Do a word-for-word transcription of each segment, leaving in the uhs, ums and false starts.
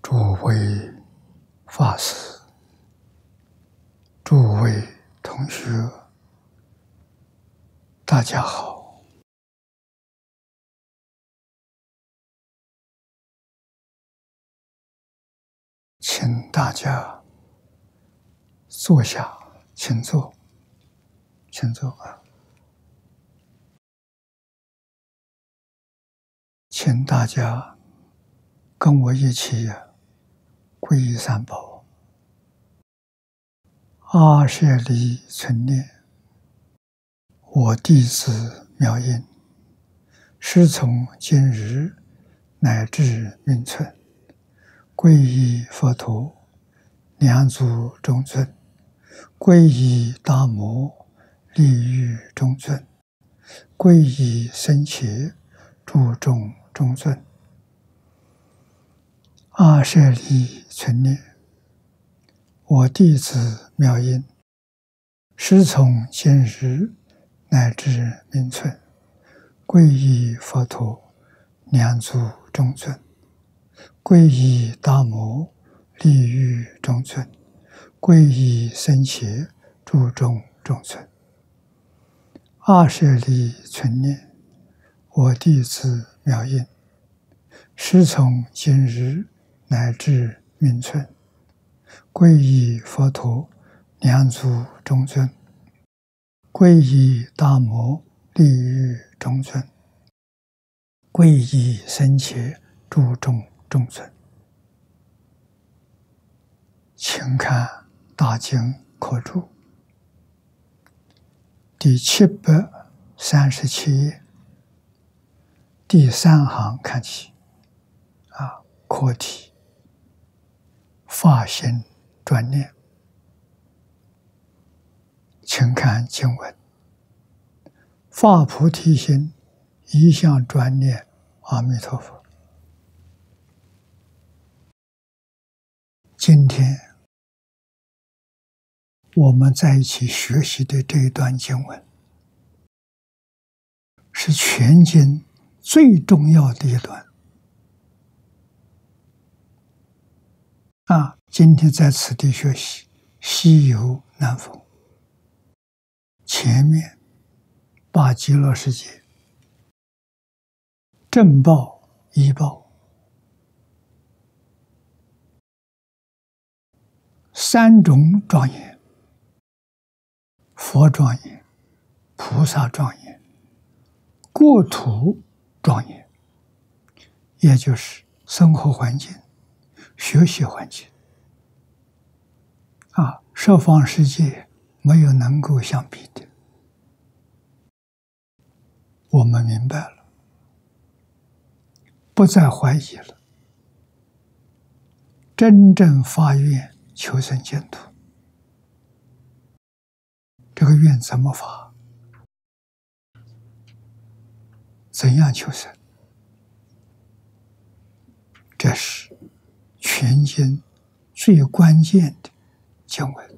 诸位法师、诸位同学，大家好！请大家坐下，请坐，请坐啊！请大家跟我一起皈依三宝。阿舍利存念，我弟子妙音，师从今日乃至命存，皈依佛陀，两足中尊，皈依大摩，利欲中尊，皈依僧伽，注重中尊。阿舍利存念，我弟子妙音，师从今日乃至命存，皈依佛陀，两足中尊，皈依大摩，利欲中尊，皈依僧伽，注重中尊。阿舍利存念，我弟子妙音，师从今日乃至命存，皈依佛陀，两足中尊，皈依大摩，利欲中尊，皈依僧伽，注重中尊。请看大经课注第七百三十七页，第三行看起，啊，课题发心专念。请看经文：发菩提心，一向专念阿弥陀佛。今天我们在一起学习的这一段经文，是全经最重要的一段。啊，今天在此地学习，西游难逢。前面把极乐世界正报、依报三种庄严，佛庄严、菩萨庄严、国土庄严，也就是生活环境、学习环境啊，十方世界没有能够相比的。我们明白了，不再怀疑了，真正发愿求生净土。这个愿怎么发？怎样求生？这是全经最关键的经文。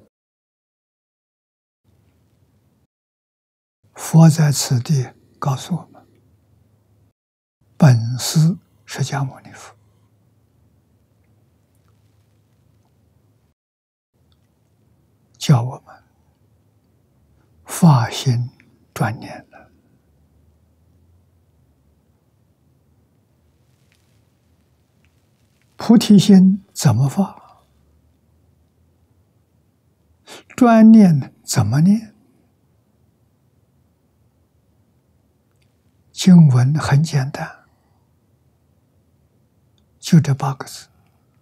佛在此地告诉我们，本师释迦牟尼佛，叫我们发心专念了。菩提心怎么发？专念怎么念？经文很简单，就这八个字，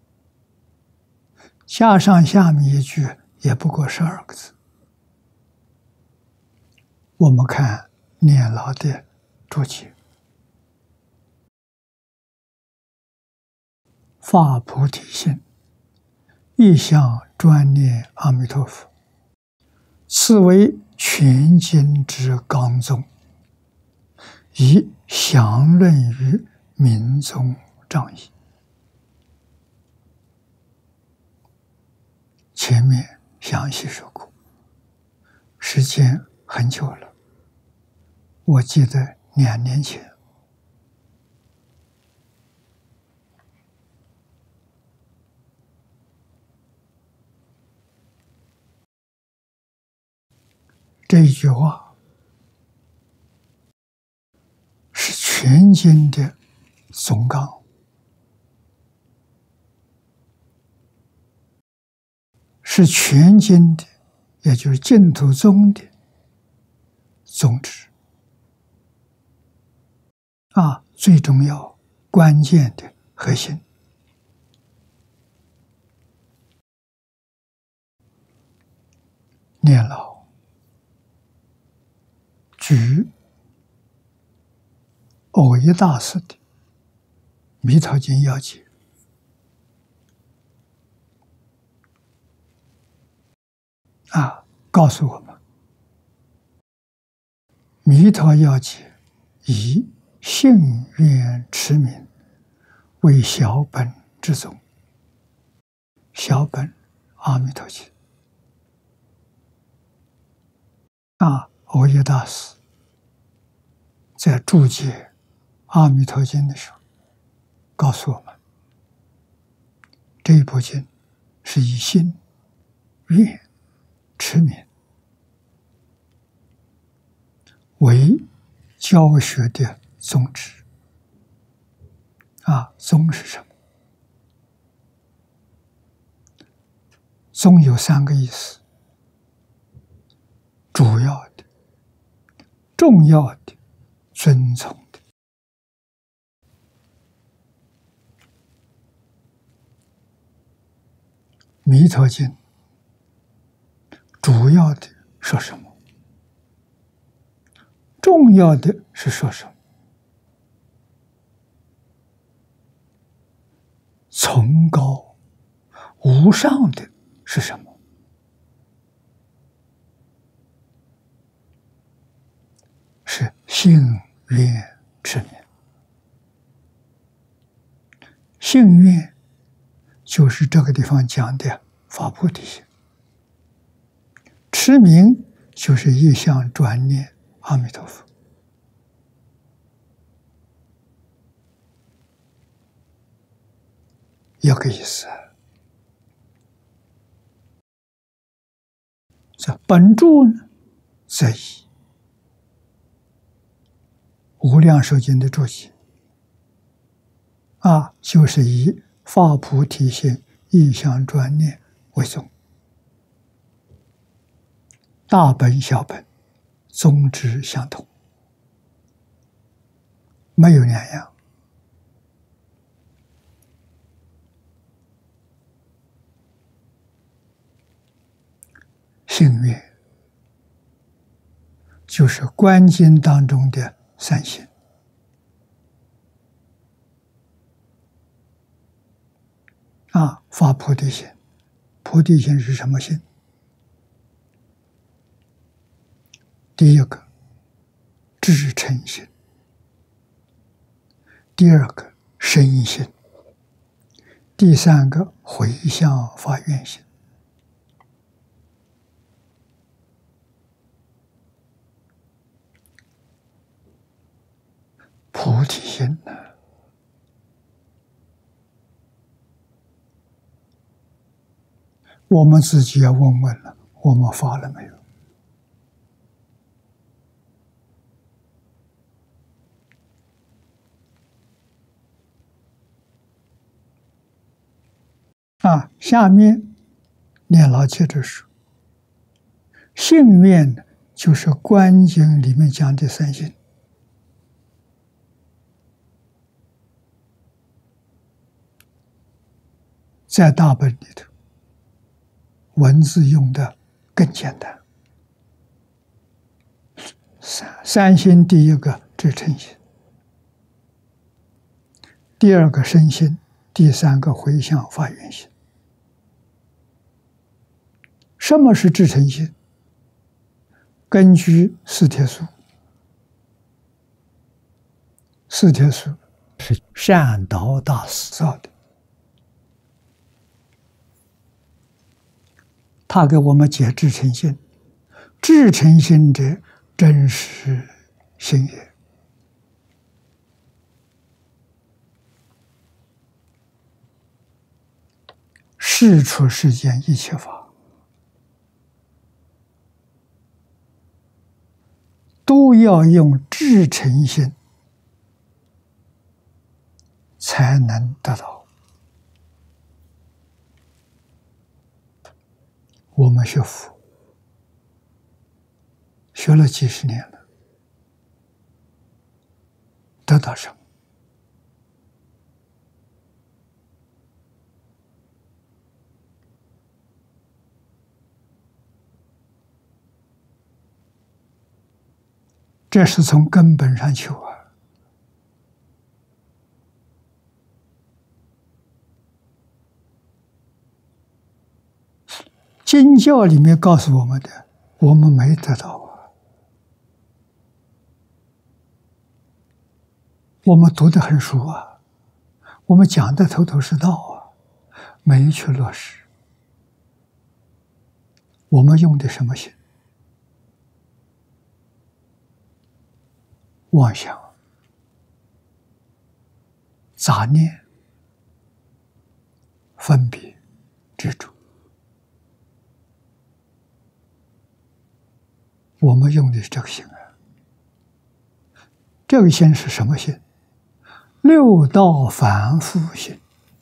加上下面一句也不过十二个字。我们看念老的注解：发菩提心，一向专念阿弥陀佛，此为全经之纲宗，以详论于民宗仗义。前面详细说过，时间很久了，我记得两年前， 这一句话是全经的总纲，是全经的，也就是净土宗的宗旨啊，最重要、关键的核心。念老举蕅益大师的《弥陀经要解》啊，告诉我们，弥陀要解以信愿持名为小本之宗，小本阿弥陀经啊，蕅益大师在注解阿弥陀经的时候，告诉我们，这一部经是以信愿持名为教学的宗旨啊。宗是什么？宗有三个意思：主要的、重要的、尊崇的。弥陀经主要的说什么？重要的是说什么？崇高无上的是什么？是信愿持名。信愿就是这个地方讲的发菩提心，持名就是一向专念阿弥陀佛。一个意思。这本注呢，则以《无量寿经》的注解啊，就是以发菩提心、一向专念为宗，大本小本宗旨相同，没有两样。信愿就是观经当中的三心啊，发菩提心。菩提心是什么心？第一个至诚心，第二个身心，第三个回向发愿心。菩提心呢，我们自己要问问了，我们发了没有？啊，下面念老接着说，信愿呢，就是观经里面讲的三心。在大本里头，文字用的更简单。三三心，第一个至诚心，第二个身心，第三个回向发愿心。什么是至诚心？根据四帖书，四帖书是善导大师造的。他给我们解至诚心，至诚心者，真实心也。事出世间一切法， 要用至诚心才能得到。我们学佛学了几十年了，得到什么？这是从根本上求啊！经教里面告诉我们的，我们没得到啊。我们读得很熟啊，我们讲的头头是道啊，没去落实。我们用的什么心？妄想、杂念、分别、执着。我们用的是这个心啊。这个心是什么心？六道凡夫心。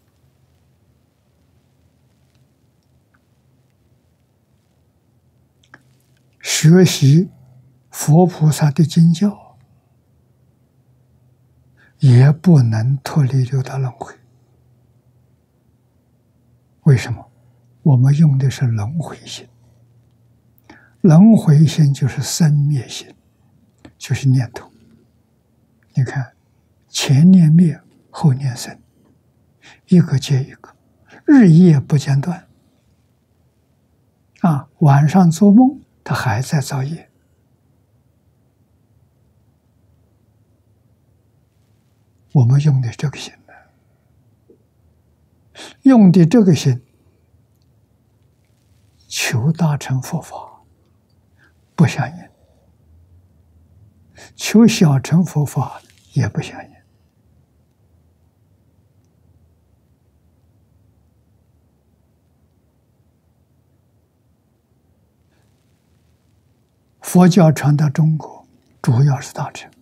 学习佛菩萨的经教，也不能脱离六道轮回。为什么？我们用的是轮回心。轮回心就是生灭心，就是念头。你看，前念灭，后念生，一个接一个，日夜不间断。啊，晚上做梦，他还在造业。我们用的这个心呢，用的这个心，求大乘佛法不相应，求小乘佛法也不相应。佛教传到中国，主要是大乘，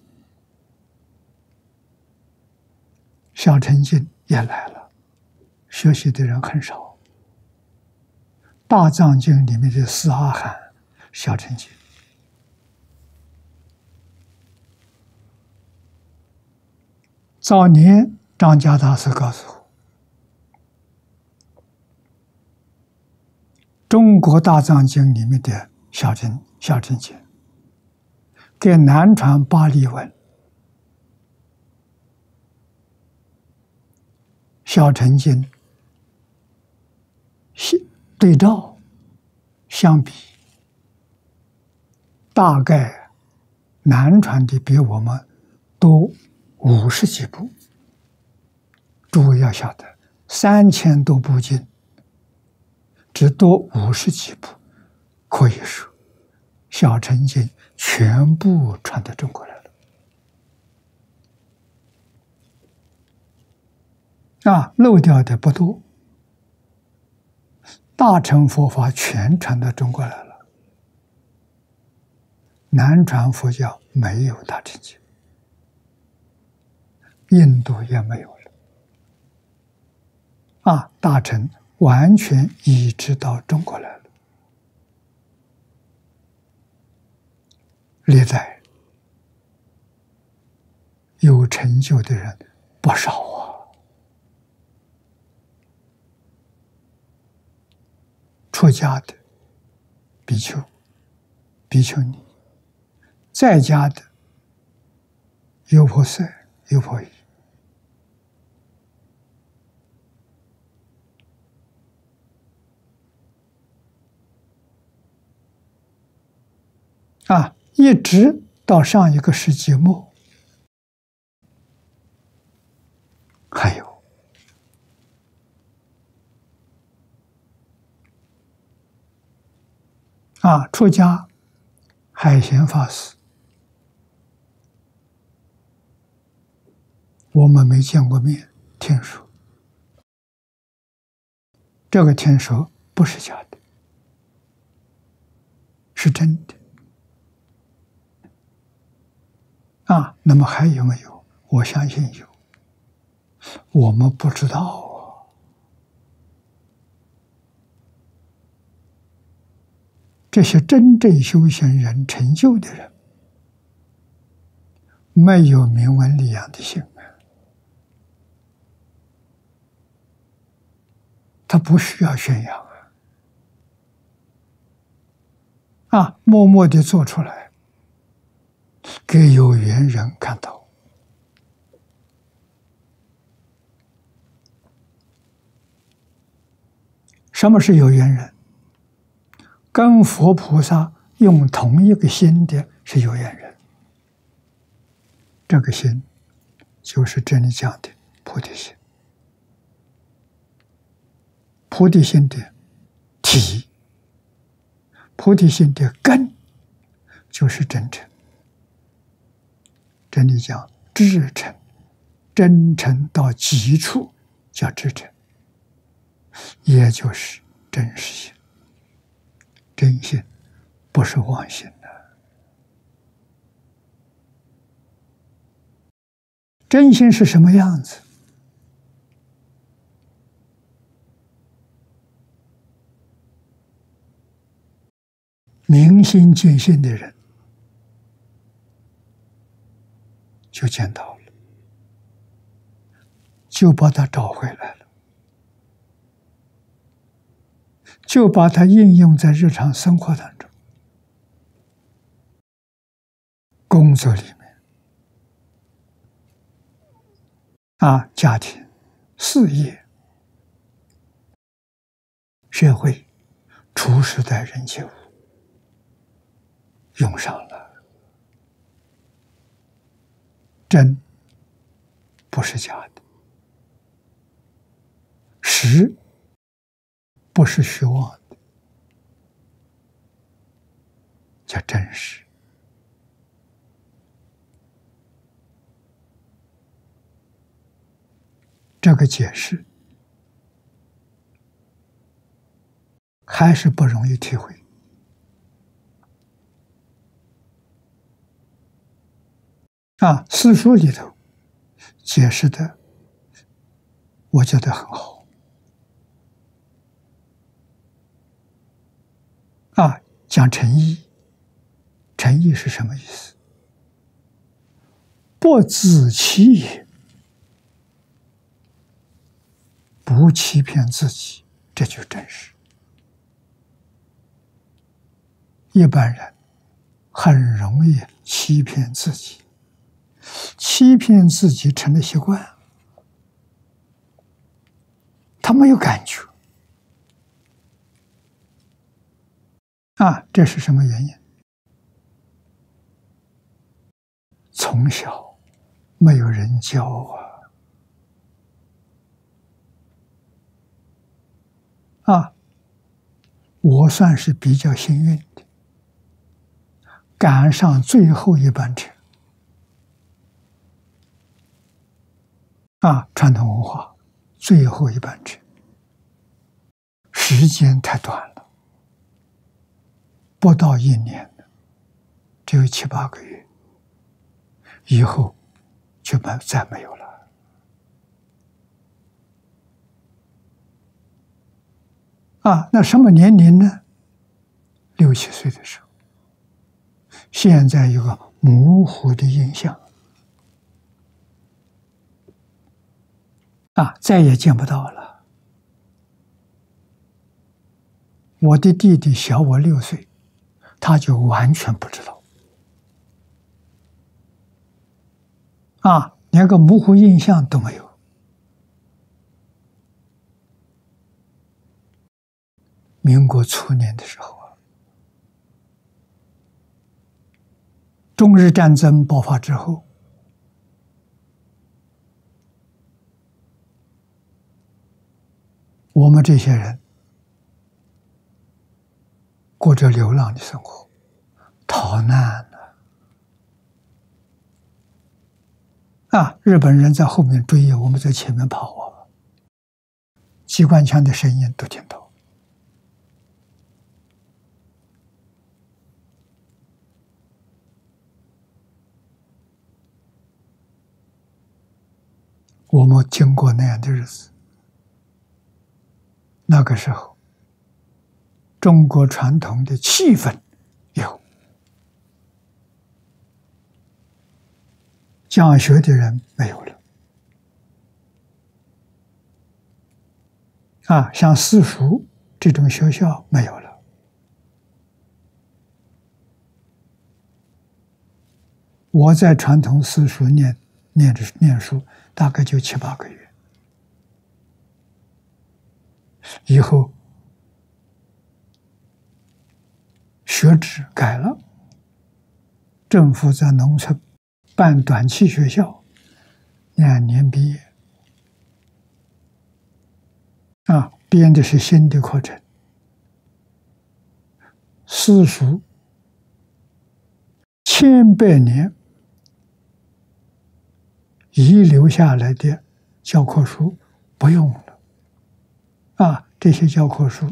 小乘经也来了，学习的人很少。大藏经里面的四阿含、小乘经，早年张家大师告诉我，中国大藏经里面的小乘小乘经，跟南传巴利文、小乘经对照相比，大概南传的比我们多五十几部。诸位要晓得，三千多部经，只多五十几部，可以说小乘经全部传到中国来了。啊，漏掉的不多。大乘佛法全传到中国来了，南传佛教没有大乘经，印度也没有了。啊，大乘完全移植到中国来了。历代有成就的人不少啊。出家的比丘、比丘尼，在家的优婆塞、优婆夷，啊，一直到上一个世纪末，还有啊，出家海贤法师，我们没见过面，听说这个听说不是假的，是真的。 啊，那么还有没有？我相信有，我们不知道啊。这些真正修行人、成就的人，没有名闻利养的心啊，他不需要宣扬啊，啊，默默地做出来，给有缘人看到。什么是有缘人？跟佛菩萨用同一个心的是有缘人。这个心就是这里讲的菩提心。菩提心的体，菩提心的根就是真诚。这里讲至诚，真诚到极处叫至诚，也就是真实心。真心不是妄心的。真心是什么样子？明心见性的人就见到了，就把它找回来了，就把它应用在日常生活当中，工作里面啊，家庭、事业、社会、处事待人接物，用上了。真不是假的，实不是虚妄的，叫真实。这个解释还是不容易体会。啊，四书里头解释的，我觉得很好。啊，讲诚意，诚意是什么意思？不自欺也，不欺骗自己，这就真实。一般人很容易欺骗自己，欺骗自己成了习惯，他没有感觉啊，这是什么原因？从小没有人教啊，啊，我算是比较幸运的，赶上最后一班车啊，传统文化最后一班车，时间太短了，不到一年，只有七八个月，以后就没再没有了。啊，那什么年龄呢？六七岁的时候，现在有个模糊的印象，啊，再也见不到了。我的弟弟小我六岁，他就完全不知道，啊，连个模糊印象都没有。民国初年的时候啊，中日战争爆发之后，我们这些人过着流浪的生活，逃难了啊！日本人在后面追，我们在前面跑啊，机关枪的声音都听到。 我们经过那样的日子，那个时候，中国传统的气氛有，讲学的人没有了。啊，像私塾这种学校没有了。我在传统私塾念念着念书，大概就七八个月。以后学制改了，政府在农村办短期学校，两年毕业。啊，编的是新的课程，私塾千百年遗留下来的教科书不用了。啊，这些教科书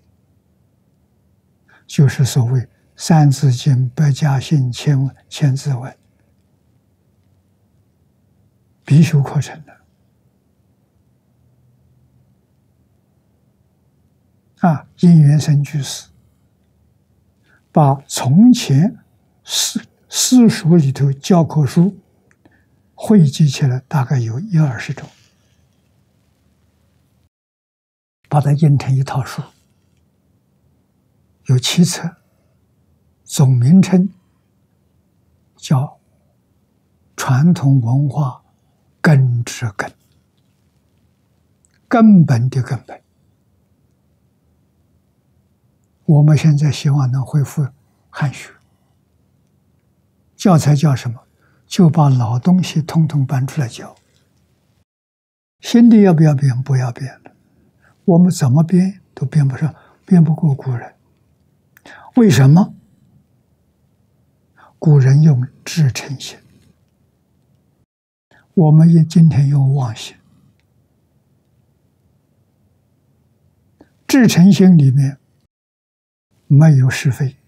就是所谓《三字经》《百家姓》千文、千字文，必修课程的。啊，应元生居士把从前私私塾里头教科书汇集起来，大概有一二十种，把它印成一套书，有七册，总名称叫《传统文化根之根》，根本的根本。我们现在希望能恢复汉学，教材叫什么？就把老东西统统搬出来教。新的要不要编？不要编了。我们怎么编都编不上，编不过古人。为什么？古人用至诚心，我们也今天用妄心。至诚心里面没有是非，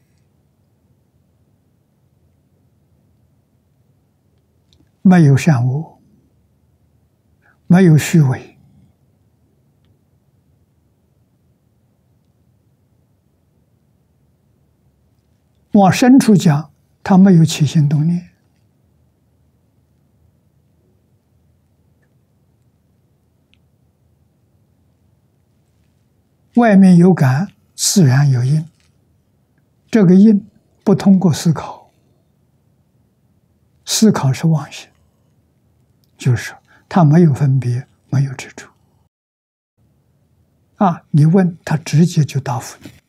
没有善恶，没有虚伪，往深处讲，他没有起心动念。外面有感，自然有因。这个因不通过思考，思考是妄想，就是他没有分别，没有执着。啊，你问他，直接就答复你。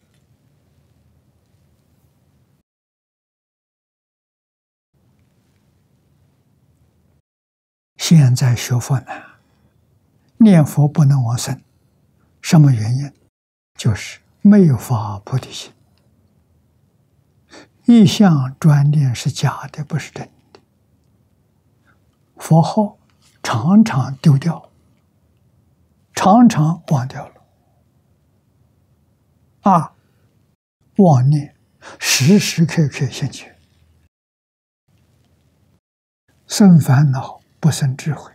现在学佛难，念佛不能往生，什么原因？就是没有发菩提心。一向专念是假的，不是真的。佛号常常丢掉，常常忘掉了。啊，妄念时时刻刻现前，生烦恼不生智慧，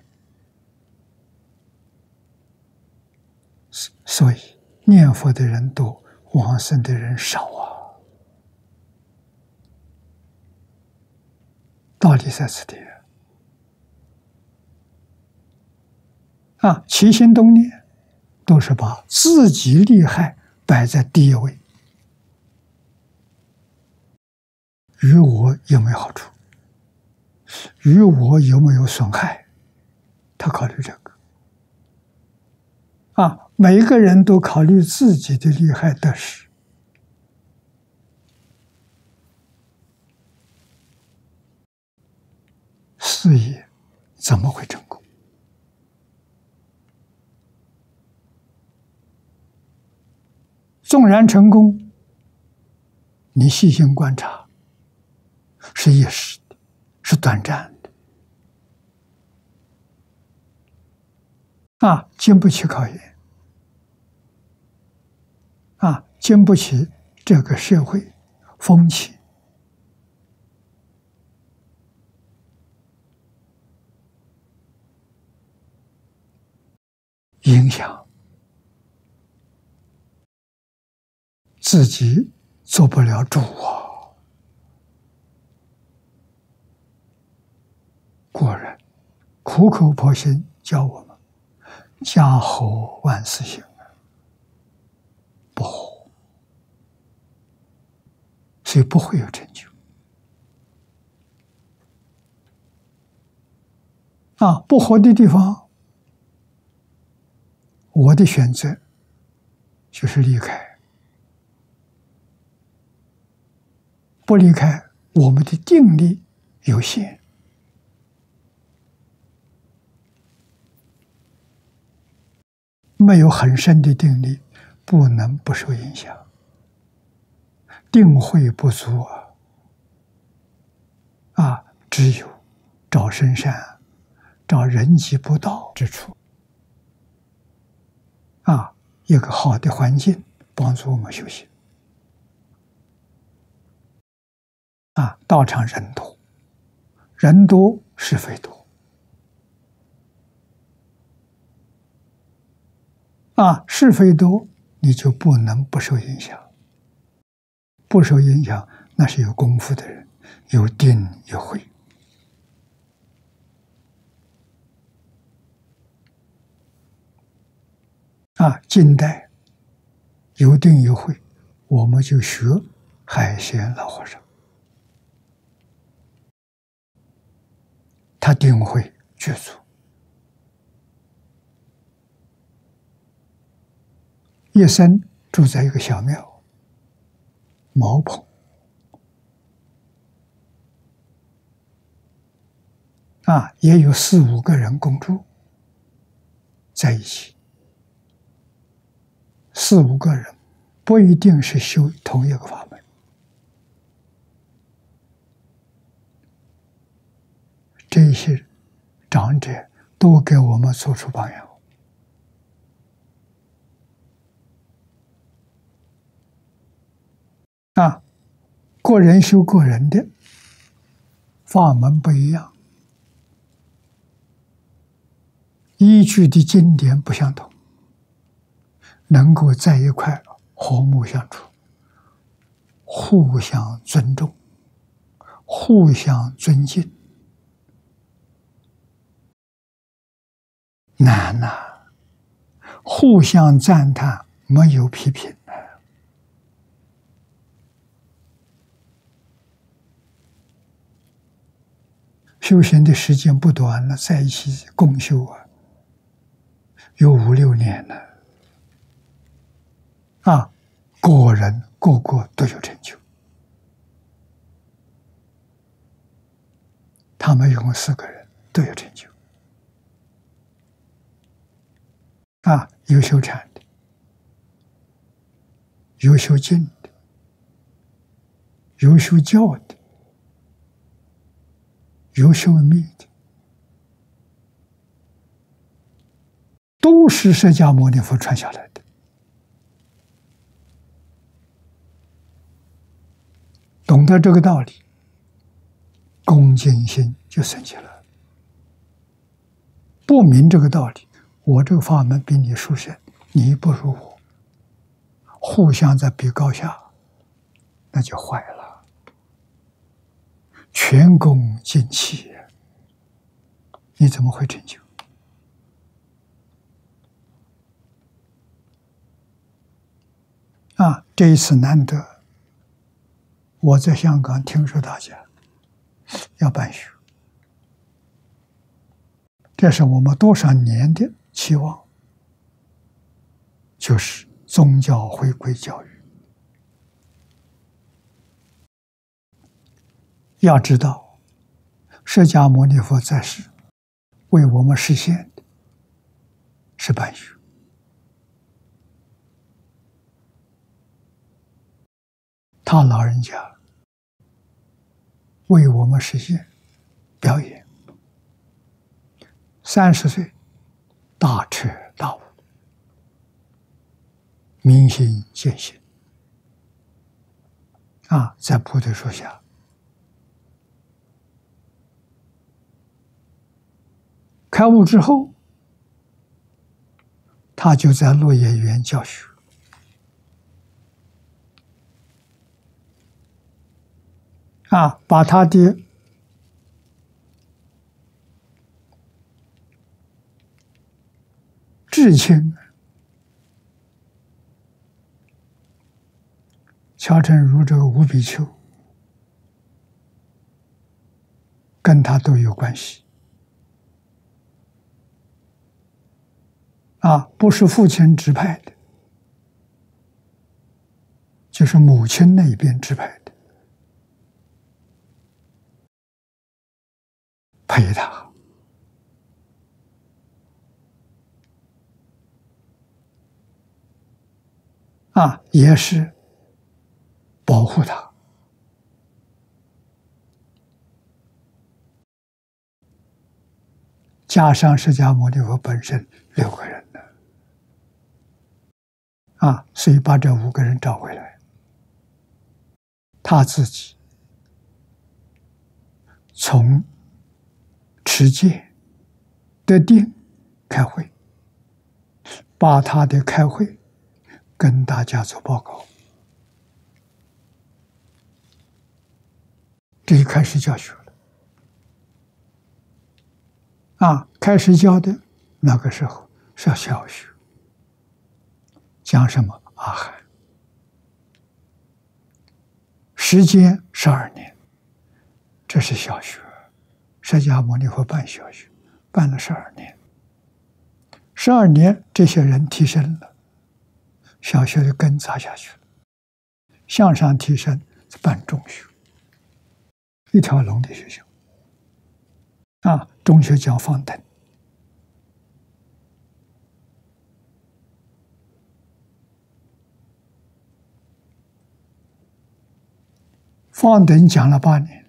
所以念佛的人多，往生的人少啊。道理在此地啊！起心动念都是把自己利害摆在第一位，与我有没有好处，与我有没有损害，他考虑这个。啊，每一个人都考虑自己的利害得失，事业怎么会成功？纵然成功，你细心观察，是一时的，是短暂的，啊，经不起考验，啊，经不起这个社会风气。 影响，自己做不了主啊！果然，苦口婆心教我们：家和万事兴，不和，所以不会有成就。啊，不和的地方，我的选择就是离开。不离开，我们的定力有限，没有很深的定力，不能不受影响。定慧不足啊，啊，只有找深山，找人迹不到之处，啊，一个好的环境帮助我们修行。啊，道场人多，人多是非多。啊，是非多，你就不能不受影响。不受影响，那是有功夫的人，有定有慧。啊，近代有定有慧，我们就学海鲜老和尚。他定慧具足，一生住在一个小庙茅棚，啊，也有四五个人共住在一起，四五个人不一定是修同一个法门。这些长者都给我们做出榜样。啊，个人修个人的，法门不一样，依据的经典不相同，能够在一块和睦相处，互相尊重，互相尊敬，难呐、啊！互相赞叹，没有批评的。修行的时间不短了，在一起共修啊，有五六年了。啊，个人个个都有成就。他们一共四个人都有成就。啊，有修禅的，有修静的，有修教的，有修密的，都是释迦牟尼佛传下来的。懂得这个道理，恭敬心就升起了。不明这个道理，我这个法门比你殊胜，你不如我，互相在比高下，那就坏了。全功尽弃，你怎么会成就？啊，这一次难得，我在香港听说大家要办学，这是我们多少年的期望，就是宗教回归教育。要知道，释迦牟尼佛在世为我们实现的是办学，他老人家为我们实现表演，三十岁大彻大悟，明心见性啊，在菩提树下开悟之后， 他就在落叶园教学。啊，把他的至亲乔成如这个吴比丘，跟他都有关系。啊，不是父亲指派的，就是母亲那边指派的，陪他。啊，也是保护他。加上释迦牟尼佛本身六个人呢，啊，所以把这五个人找回来，他自己从持戒得定开会，把他的开会跟大家做报告，这就开始教学了。啊，开始教的那个时候是小学，讲什么阿含，时间十二年，这是小学。释迦牟尼佛办小学，办了十二年，十二年这些人提升了，小学的根扎下去了，向上提升，办中学，一条龙的学校。啊，中学叫方等，方等讲了八年，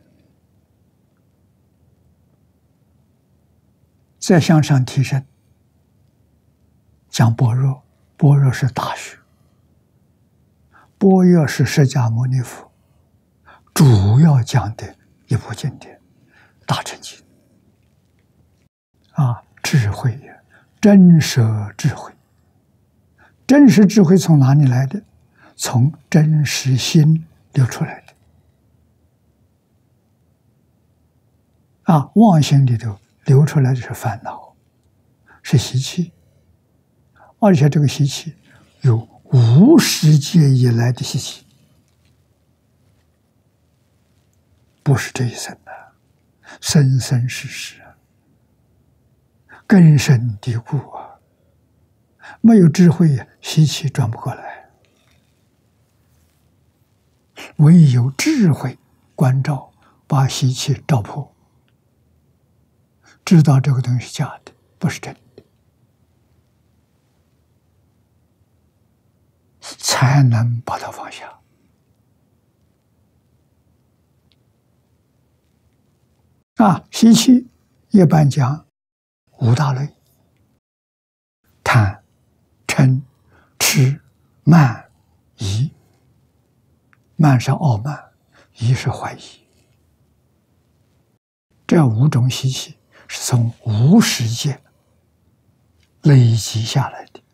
再向上提升，讲般若，般若是大学，般若是释迦牟尼佛主要讲的一部经典，大乘经。啊，智慧呀，真实智慧。真实智慧从哪里来的？从真实心流出来的。啊，妄心里头流出来的是烦恼，是习气，而且这个习气有无始劫以来的习气，不是这一生的，生生世世啊，根深蒂固啊，没有智慧呀，习气转不过来。唯有智慧关照，把习气照破，知道这个东西是假的，不是真的，才能把它放下。啊，习气一般讲五大类：贪、嗔、痴、慢、疑。慢是傲慢，疑是怀疑。这五种习气是从无始劫累积下来的，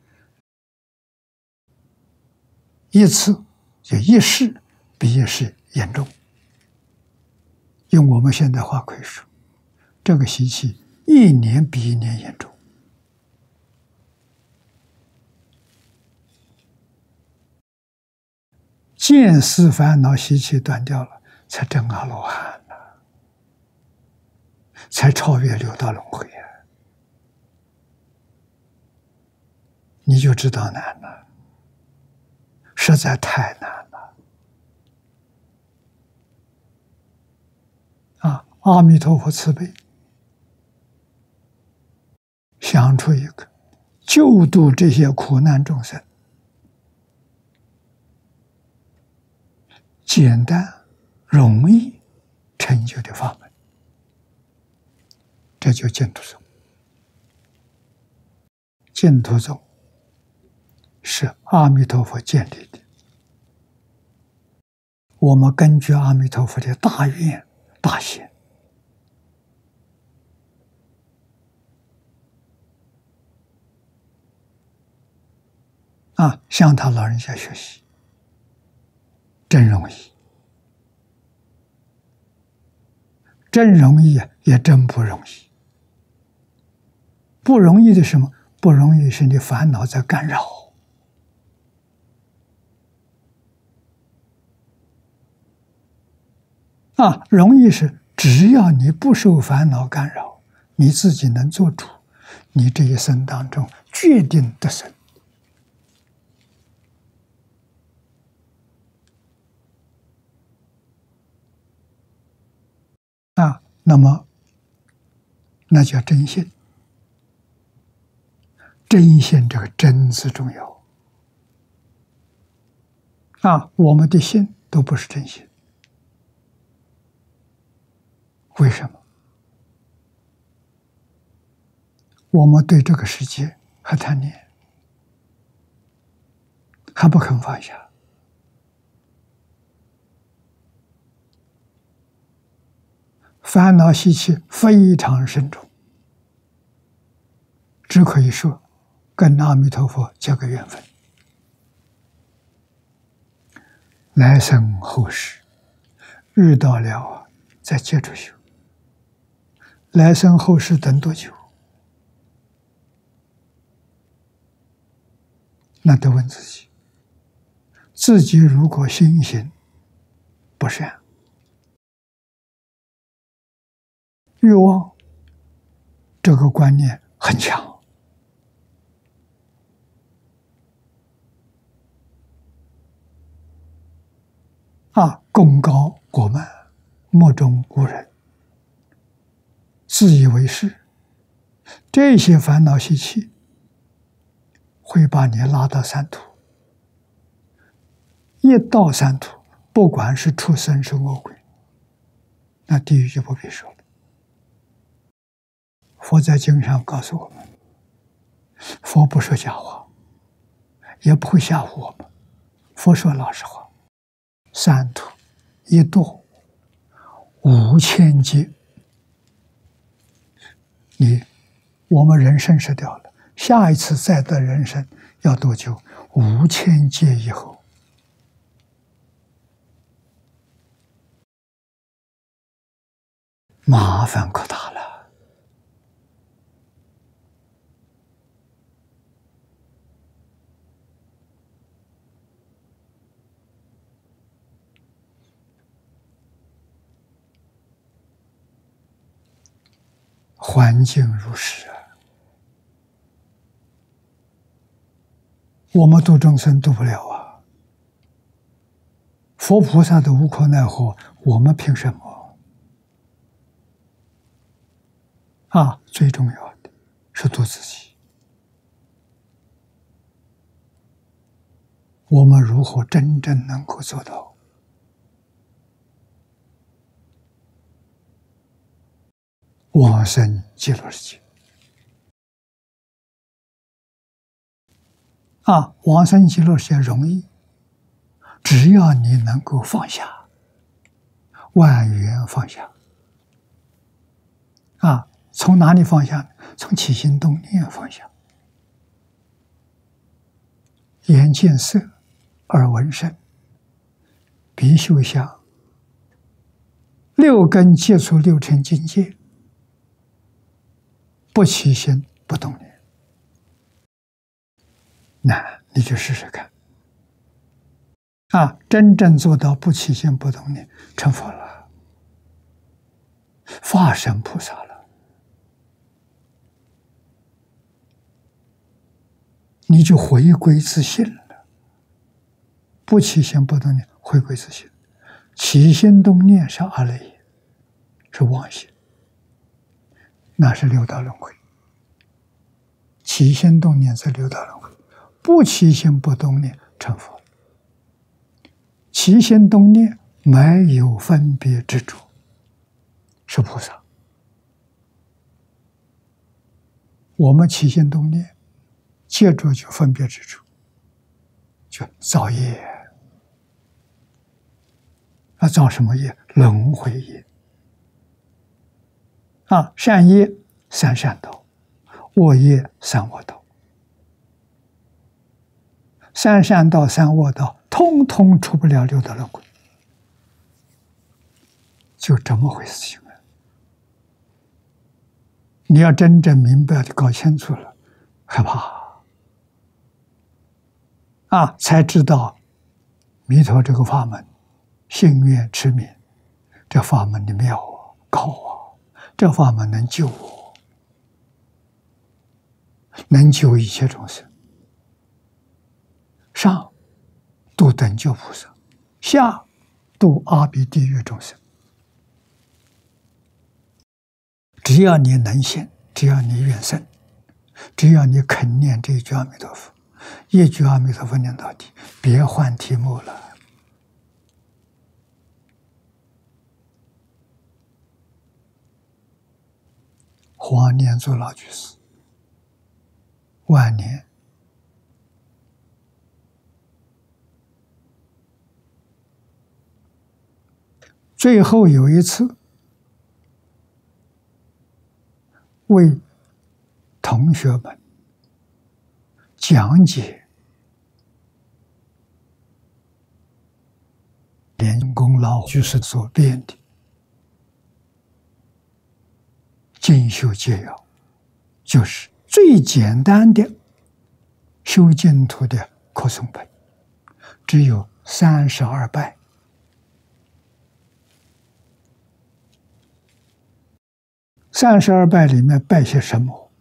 一次就一世比一世严重。用我们现在话可以说，这个习气一年比一年严重。见思烦恼习气断掉了，才证阿罗汉呢，才超越六道轮回啊！你就知道难了，实在太难了啊！阿弥陀佛慈悲，想出一个救度这些苦难众生简单容易成就的法门，这就净土宗。净土宗是阿弥陀佛建立的，我们根据阿弥陀佛的大愿大行， 啊，向他老人家学习，真容易，真容易也真不容易。不容易的什么？不容易是你烦恼在干扰。啊，容易是只要你不受烦恼干扰，你自己能做主，你这一生当中决定得胜。啊，那么那叫真心。真心这个真字重要。啊，我们的心都不是真心，为什么？我们对这个世界还贪念，还不肯放下。烦恼习气非常深重，只可以说跟阿弥陀佛结个缘分，来生后世遇到了再接着修。来生后世等多久？那得问自己。自己如果心行不善，欲望这个观念很强，啊，功高过慢，目中无人，自以为是，这些烦恼习气会把你拉到三途。一到三途，不管是畜生是恶鬼，那地狱就不必说了。佛在经上告诉我们，佛不说假话，也不会吓唬我们。佛说老实话，三途一堕五千劫，你我们人生失掉了，下一次再得人生要多久？五千劫以后。麻烦可大了。环境如是啊，我们度众生度不了啊。佛菩萨都无可奈何，我们凭什么？啊，最重要的是度自己。我们如何真正能够做到往生极乐世界？啊，往生极乐世界容易，只要你能够放下，万缘放下。啊，从哪里放下？从起心动念放下。眼见色，耳闻声，鼻嗅香，六根接触六尘境界，不起心不动念。难，你就试试看。啊，真正做到不起心不动念，成佛了，化身菩萨了。你就回归自信了，不起心不动念，回归自信。起心动念是阿赖耶，是妄心，那是六道轮回。起心动念在六道轮回，不起心不动念成佛。起心动念没有分别执着，是菩萨。我们起心动念，接着就分别执着，就造业。啊，造什么业？轮回业。啊，善业三善道，恶业三恶道。 三善道、三恶道，通通出不了六道轮回，就这么回事情啊！你要真正明白的搞清楚了，害怕啊，才知道弥陀这个法门，信愿持名，这法门的妙啊，高啊，这法门能救我，能救一切众生。上度等觉菩萨，下度阿鼻地狱众生。只要你能信，只要你愿生，只要你肯念这一句阿弥陀佛，一句阿弥陀佛念到底，别换题目了。黄念祖老居士晚年最后有一次为同学们讲解莲公老居士所编的进修戒要，就是最简单的修净土的课诵本，只有三十二拜。三十二拜里面拜些什么？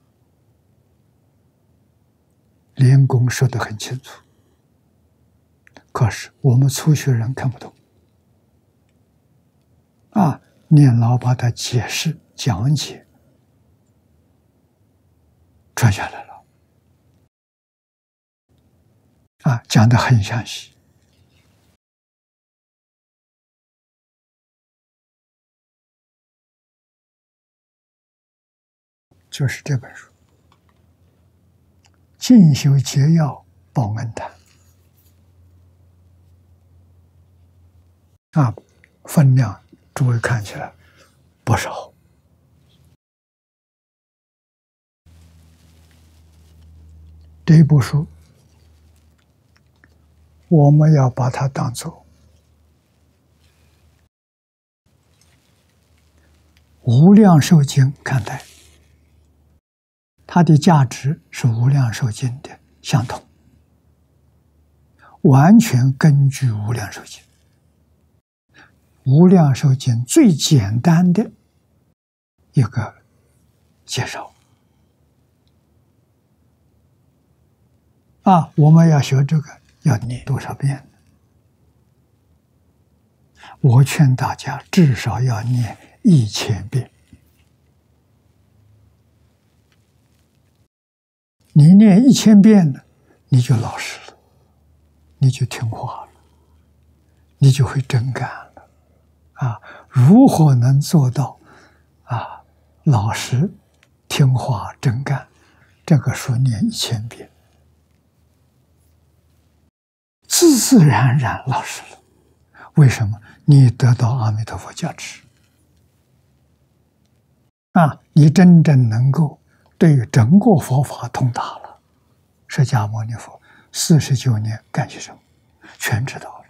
莲公说得很清楚，可是我们初学人看不懂。啊，念老把它解释讲解传下来了，啊，讲得很详细。就是这本书《进修节要报恩坛》啊，分量诸位看起来不少。这部书我们要把它当作无量寿经看待，它的价值是无量寿经的相同，完全根据无量寿经。无量寿经最简单的一个介绍啊，我们要学这个要念多少遍？我劝大家至少要念一千遍。你念一千遍了，你就老实了，你就听话了，你就会真干了。啊，如何能做到啊老实、听话、真干？这个书念一千遍，自自然然老实了。为什么？你得到阿弥陀佛加持啊，你真正能够对整个佛法通达了。释迦牟尼佛四十九年干些什么，全知道了。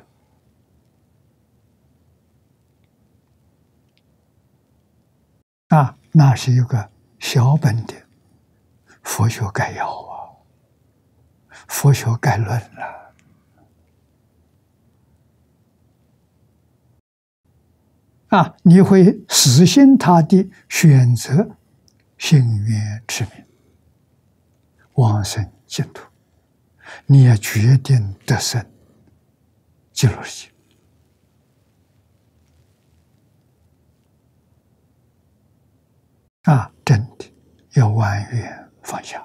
啊，那是一个小本的佛学概要啊，佛学概论了。啊，你会死心塌地选择信愿持名，往生净土，你也决定得生极乐世界。啊，真的要完全放下。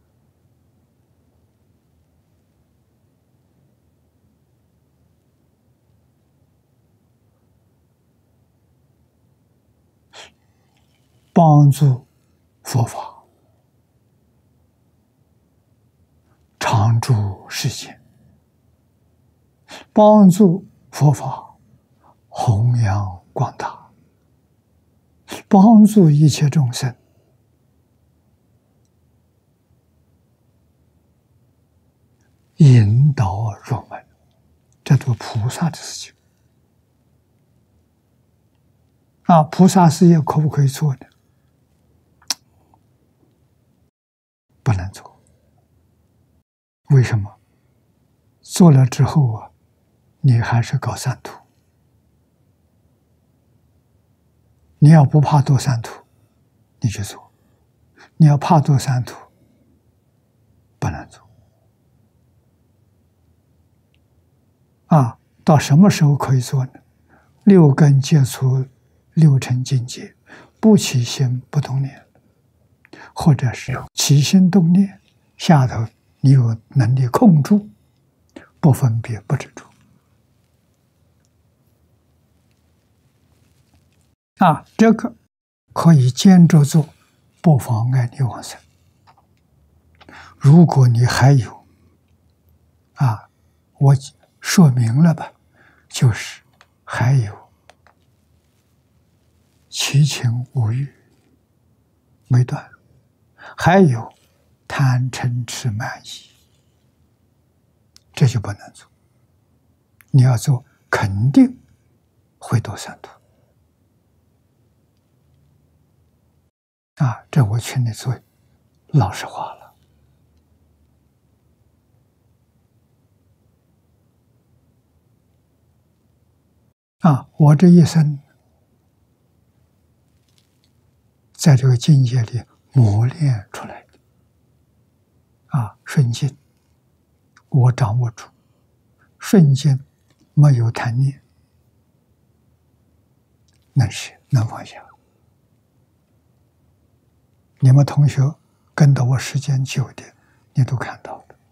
帮助佛法常住世间，帮助佛法弘扬广大，帮助一切众生引引导入门，这都菩萨的事情啊！菩萨事业可不可以做呢？不能做。为什么？做了之后啊，你还是搞三途。你要不怕堕三途，你去做；你要怕堕三途，不能做。啊，到什么时候可以做呢？六根接触六尘境界，不起心不动念，或者是起心动念，下头你有能力控住，不分别不执着。啊，这个可以兼着做，不妨碍你往生。如果你还有，啊，我说明了吧，就是还有七情五欲没断，还有贪嗔痴慢疑，这就不能做。你要做，肯定会堕三途。啊，这我劝你做老实话了。啊，我这一生在这个境界里磨练出来的。啊，顺境我掌握住，顺境没有贪念，能舍能放下。你们同学跟到我时间久一点，你都看到了。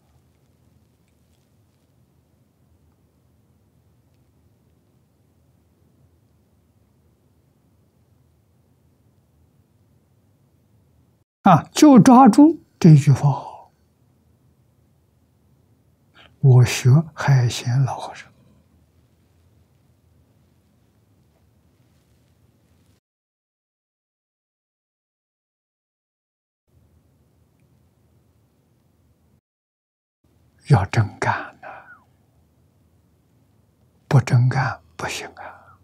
啊，就抓住这句话好。我学海贤老和尚，要真干呐、啊，不真干不行啊！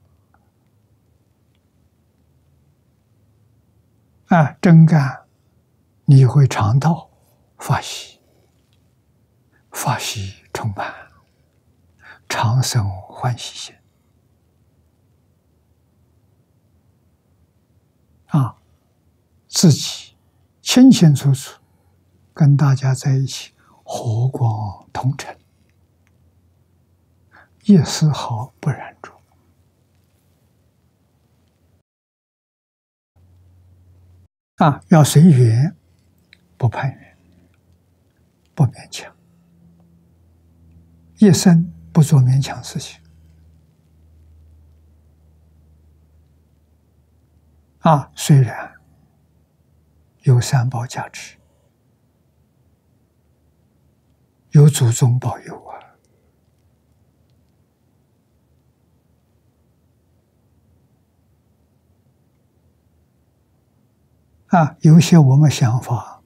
啊，真干，你会尝到法喜，法喜充满，常生欢喜心。啊，自己清清楚楚跟大家在一起，和光同尘，一丝毫不染着。啊，要随缘，不攀缘，不勉强，一生不做勉强事情。啊，虽然有三宝加持，有祖宗保佑啊。啊，有些我们想法、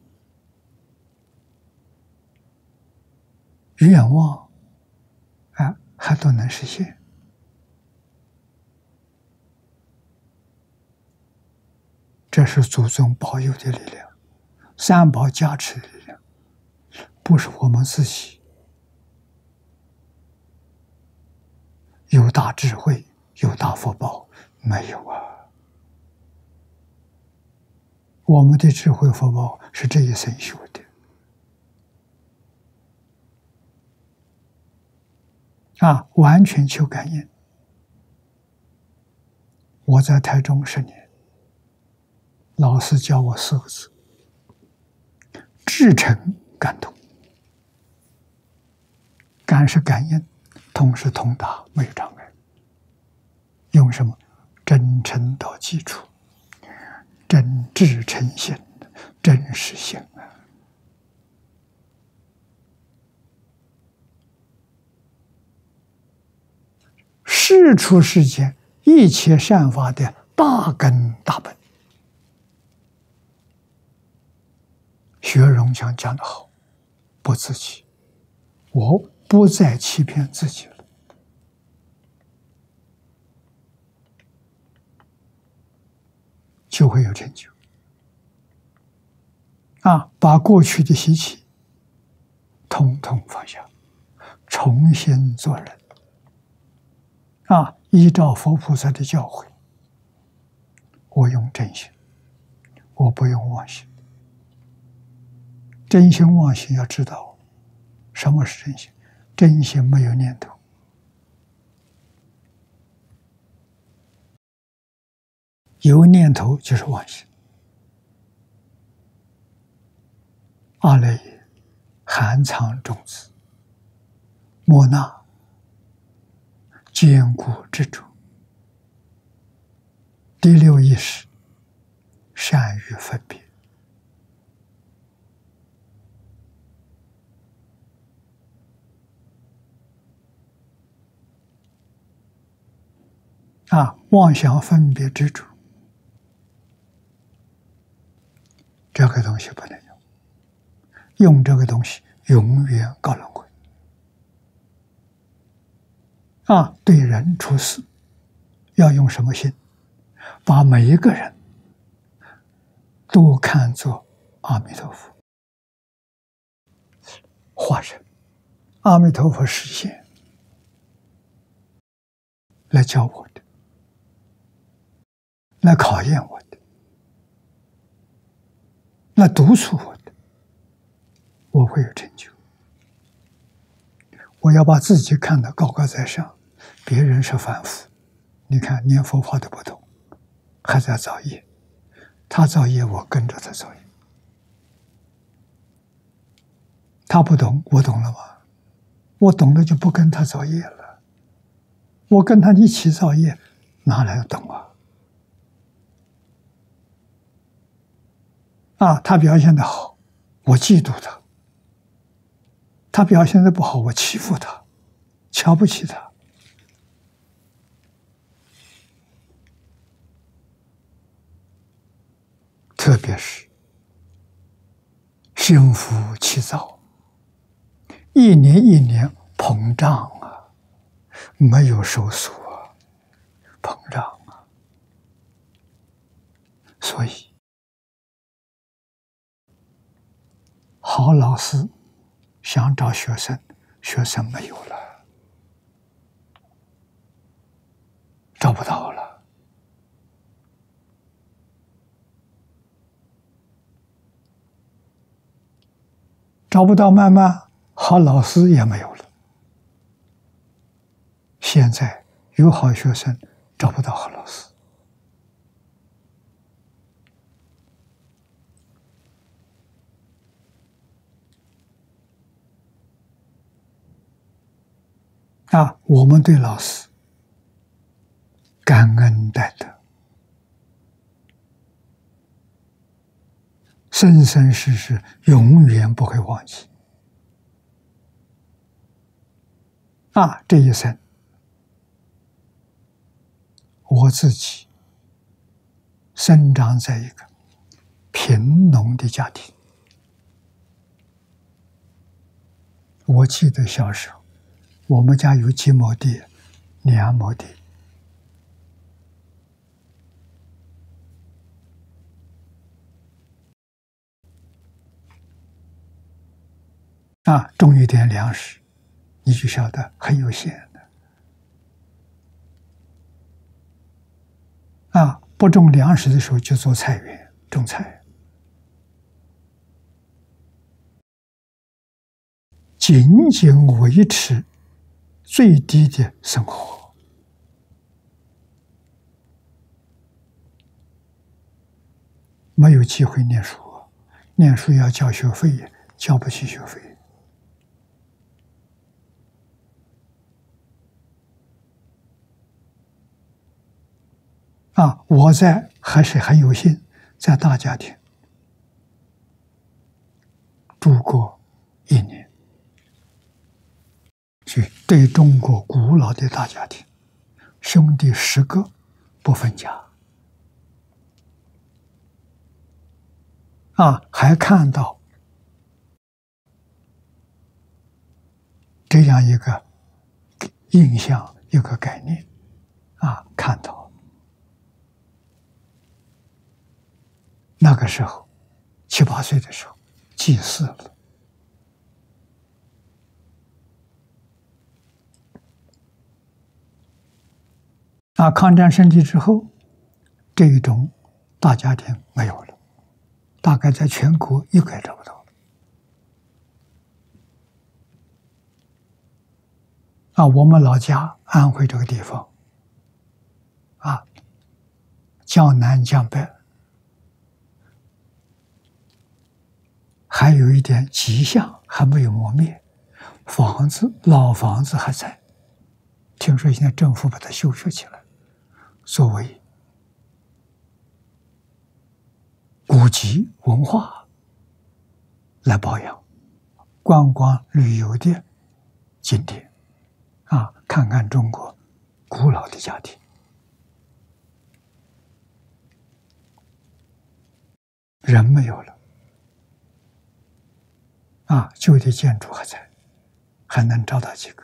愿望，啊，还都能实现。这是祖宗保佑的力量，三宝加持的力量，不是我们自己有大智慧、有大福报，没有啊。我们的智慧福报是这一生修的。啊，完全求感应。我在台中十年，老师教我四个字：至诚感通。感是感应，通是通达，没有障碍。用什么？真诚到基础，真挚诚心，真实性啊！世出世间一切善法的大根大本。学荣强讲得好，不自己，我不再欺骗自己了，就会有成就。啊，把过去的习气统统放下，重新做人。啊，依照佛菩萨的教诲，我用真心，我不用妄心。真心妄心要知道，什么是真心？真心没有念头，有念头就是妄心。阿赖耶含藏种子，莫那坚固执着。第六意识善于分别。啊，妄想分别执着，这个东西不能用，用这个东西永远搞轮回。啊，对人处事要用什么心？把每一个人都看作阿弥陀佛化身，阿弥陀佛实现来教我的，来考验我的，来督促我的，我会有成就。我要把自己看得高高在上，别人是凡夫。你看念佛法都不懂，还在造业，他造业我跟着他造业，他不懂我懂了吗？我懂了就不跟他造业了，我跟他一起造业，哪来的懂啊？啊，他表现得好，我嫉妒他；他表现得不好，我欺负他，瞧不起他。特别是心浮气躁，一年一年膨胀啊，没有收缩啊，膨胀啊。所以好老师想找学生，学生没有了，找不到了。找不到，慢慢好老师也没有了。现在有好学生，找不到好老师。啊，我们对老师感恩戴德，生生世世永远不会忘记。啊，这一生我自己生长在一个贫农的家庭。我记得小时候，我们家有几亩地，两亩地。啊，种一点粮食，你就晓得很有限的。啊，不种粮食的时候就做菜园，种菜，仅仅维持最低的生活。没有机会念书，念书要交学费，交不起学费。啊，我在还是很有幸，在大家庭住过一年，去对中国古老的大家庭，兄弟十个不分家。啊，还看到这样一个印象，一个概念啊，看到那个时候七八岁的时候祭祀了。啊，抗战胜利之后，这一种大家庭没有了，大概在全国一个也找不到了。啊，我们老家安徽这个地方，啊，江南江北，还有一点迹象还没有磨灭，房子老房子还在，听说现在政府把它修复起来，作为古籍文化来保养，观光旅游的景点。啊，看看中国古老的家庭，人没有了，啊，旧的建筑还在，还能找到几个。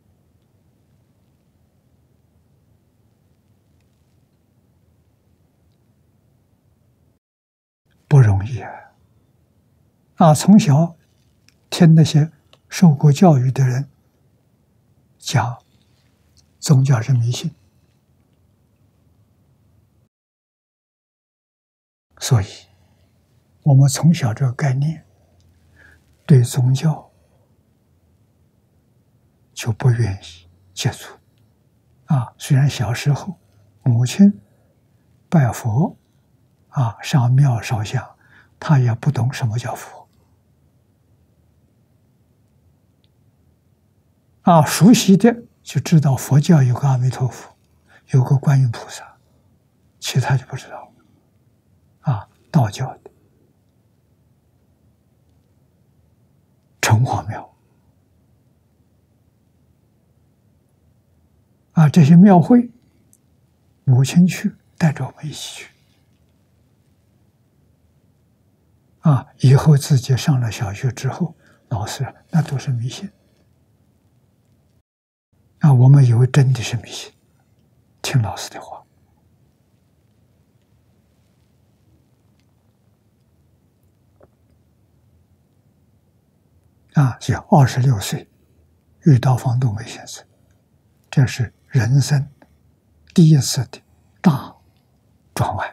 不容易啊！啊，从小听那些受过教育的人讲，宗教是迷信，所以我们从小这个概念，对宗教就不愿意接触。啊，虽然小时候母亲拜佛，啊，上庙烧香，他也不懂什么叫佛。啊，熟悉的就知道佛教有个阿弥陀佛，有个观音菩萨，其他就不知道。啊，道教的城隍庙，啊，这些庙会，母亲去，带着我们一起去。啊，以后自己上了小学之后，老师那都是迷信。啊，我们以为真的是迷信，听老师的话。啊，就二十六岁遇到房东梅先生，这是人生第一次的大转弯。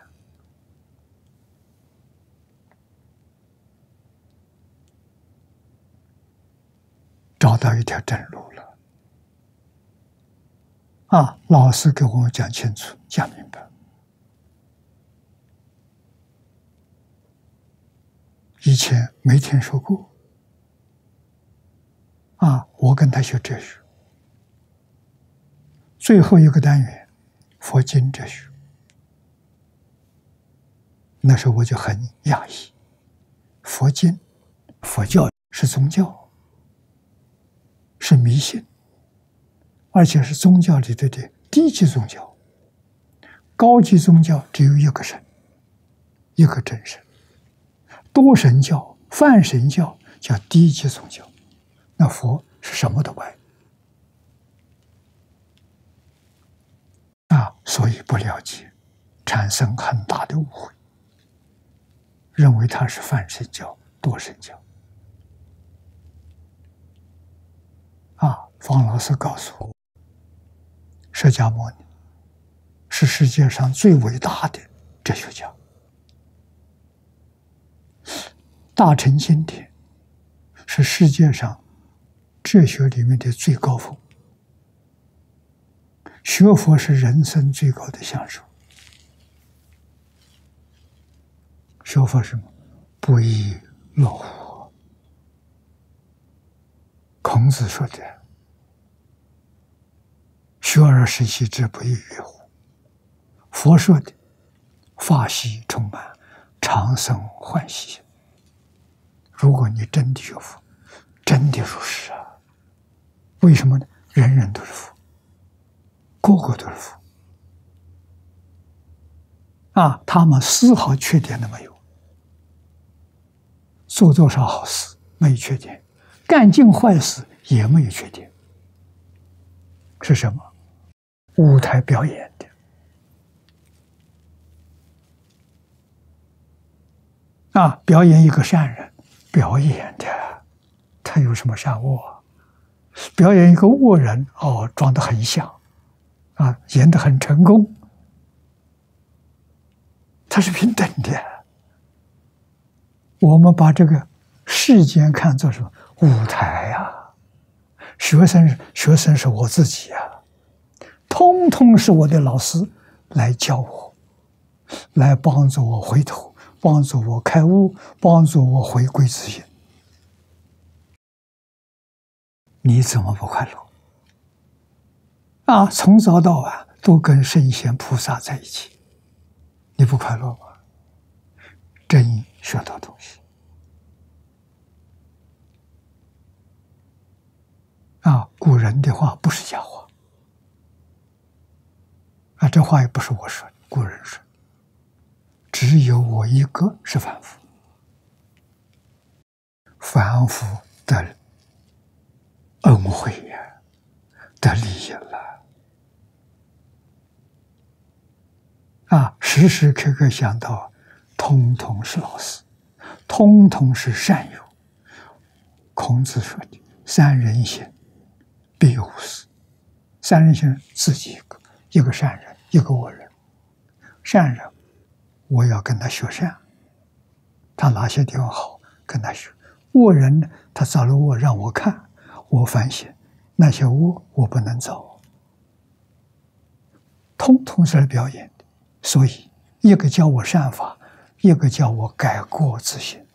找到一条正路了。啊，老师给我们讲清楚、讲明白。以前没听说过。啊，我跟他学哲学，最后一个单元佛经哲学，那时候我就很讶异，佛经、佛教是宗教，是迷信，而且是宗教里头的低级宗教。高级宗教只有一个神，一个真神。多神教、泛神教叫低级宗教。那佛是什么都拜啊，所以不了解，产生很大的误会，认为他是泛神教、多神教。啊，方老师告诉我，释迦牟尼是世界上最伟大的哲学家，大乘经典是世界上哲学里面的最高峰，学佛是人生最高的享受。学佛是什么？不亦乐乎。孔子说的“学而时习之，不亦乐乎”。佛说的“法喜充满，常生欢喜”。如果你真的学佛，真的如是啊。为什么呢？人人都是佛，个个都是佛啊！他们丝毫缺点都没有，做多少好事没缺点，干尽坏事也没有缺点。是什么？舞台表演的。啊，表演一个善人，表演的，他有什么善恶啊？表演一个恶人，哦，装得很像，啊，演得很成功，他是平等的。我们把这个世间看作什么？舞台呀、啊，学生学生是我自己呀、啊，通通是我的老师来教我，来帮助我回头，帮助我开悟，帮助我回归自性。你怎么不快乐？啊，从早到晚都跟圣贤菩萨在一起，你不快乐吗？真学到东西。啊，古人的话不是假话。啊，这话也不是我说的，古人说，只有我一个是凡夫，凡夫的恩惠呀，得利益了。啊，时时刻刻想到，通通是老师，通通是善友。孔子说的“三人行，必有我师”。三人行，自己一个，一个善人，一个恶人。善人，我要跟他学善，他哪些地方好，跟他学。恶人呢，他造了恶让我看，我反省，那些恶我不能造，通通是来表演的。所以，一个教我善法，一个叫我改过自新。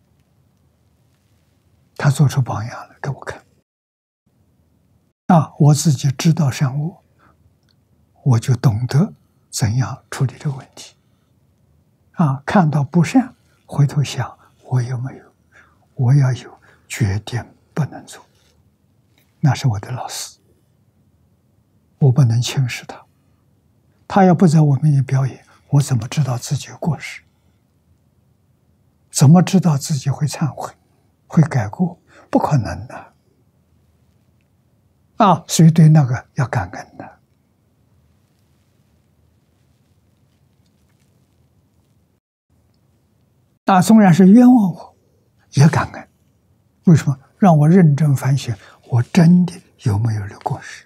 他做出榜样来给我看。啊，我自己知道善恶，我就懂得怎样处理这个问题。啊，看到不善，回头想我有没有？我要有，决定不能做。那是我的老师，我不能轻视他。他要不在我面前表演，我怎么知道自己有过失？怎么知道自己会忏悔、会改过？不可能的。啊，所以对那个要感恩的。啊，纵然是冤枉我，也感恩。为什么？让我认真反省，我真的有没有了过失？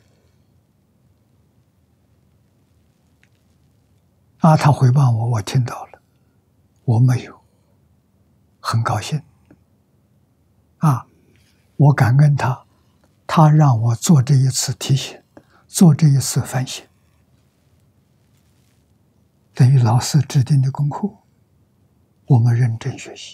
啊，他回报我，我听到了，我没有，很高兴。啊，我感恩他，他让我做这一次提醒，做这一次反省，等于老师制定的功课，我们认真学习，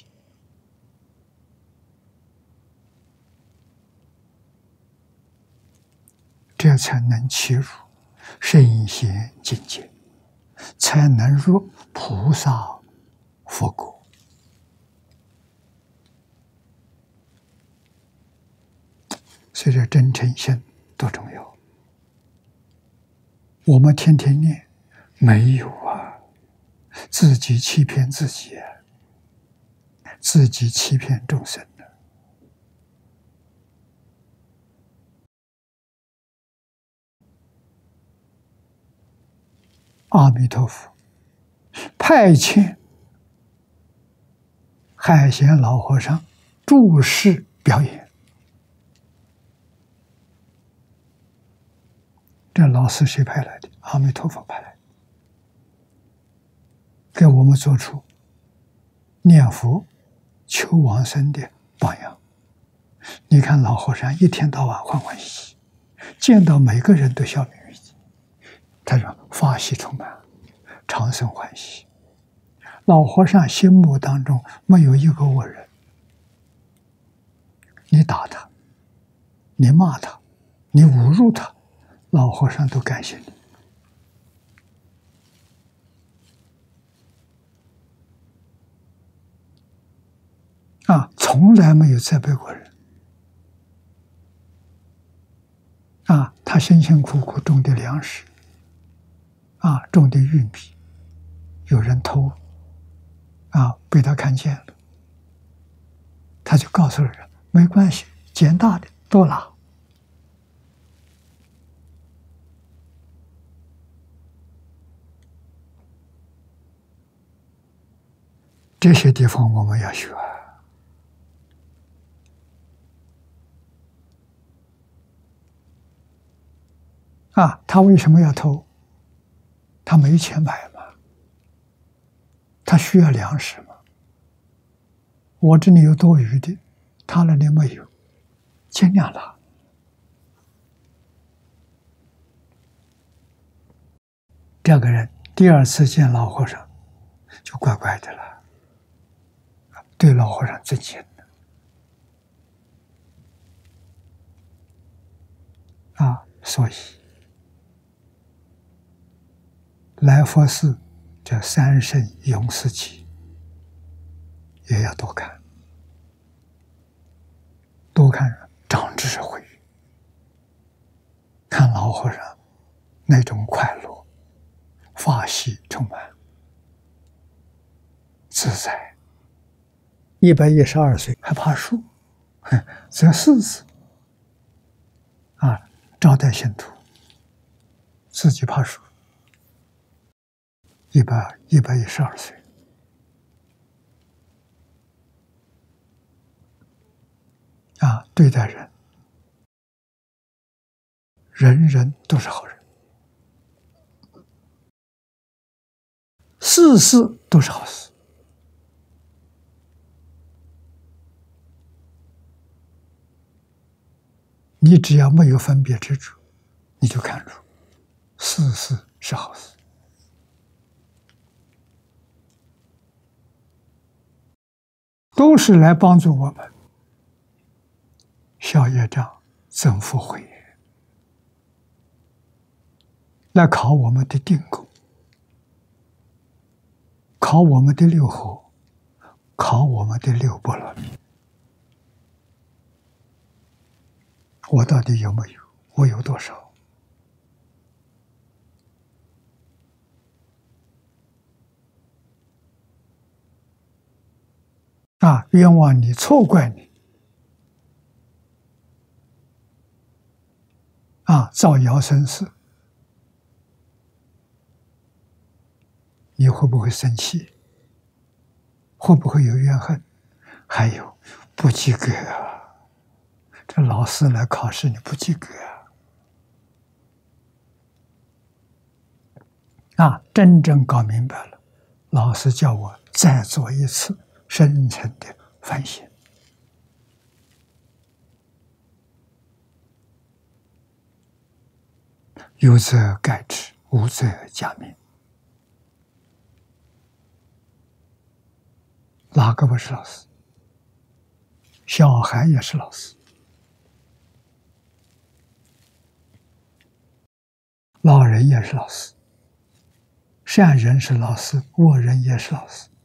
这才能契入圣贤境界，才能入菩萨佛果。所以这真诚心多重要。我们天天念，没有啊，自己欺骗自己，自己欺骗众生的。阿弥陀佛派遣海贤老和尚注释表演，这老师谁派来的？阿弥陀佛派来的，给我们做出念佛求往生的榜样。你看老和尚一天到晚欢欢喜喜，见到每个人都笑眯眯的，他说法喜充满，长生欢喜。老和尚心目当中没有一个恶人，你打他，你骂他，你侮辱他，老和尚都感谢你。啊，从来没有责备过人。啊，他辛辛苦苦种的粮食，啊，种的玉米，有人偷，啊，被他看见了，他就告诉了人，没关系，捡大的多拿， 这些地方我们要学啊！他为什么要偷？他没钱买嘛，他需要粮食嘛。我这里有多余的，他那里没有，尽量拿。这个人第二次见老和尚，就怪怪的了，对老和尚尊敬的啊，所以来佛寺这三圣永四集也要多看，多看长智慧，看老和尚那种快乐。法喜充满，自在。一百一十二岁还怕树，这四字啊，招待信徒，自己怕树。一百一百一十二岁啊，对待人，人人都是好人。事事都是好事，你只要没有分别之处，你就看出事事是好事，都是来帮助我们消业障、增福慧，来考我们的定功，考我们的六合，考我们的六波罗蜜。我到底有没有？我有多少？啊，冤枉你，错怪你，啊，造谣生事，你会不会生气？会不会有怨恨？还有不及格啊！这老师来考试你不及格啊！啊，真正搞明白了，老师叫我再做一次深层的反省，有则改之，无则加勉。哪个不是老师？小孩也是老师，老人也是老师，善人是老师，恶人也是老师。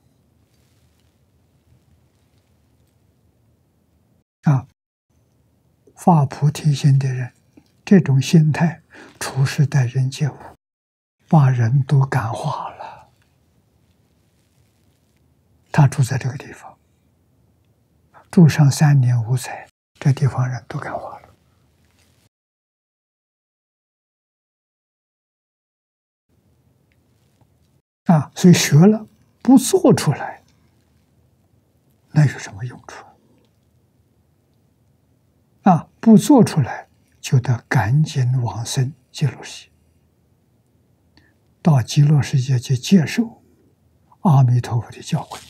啊，发菩提心的人，这种心态处事待人接物，把人都感化了。他住在这个地方，住上三年五载，这地方人都感化了。啊，所以学了不做出来，那有什么用处？啊，不做出来就得赶紧往生极乐世界，到极乐世界去接受阿弥陀佛的教诲。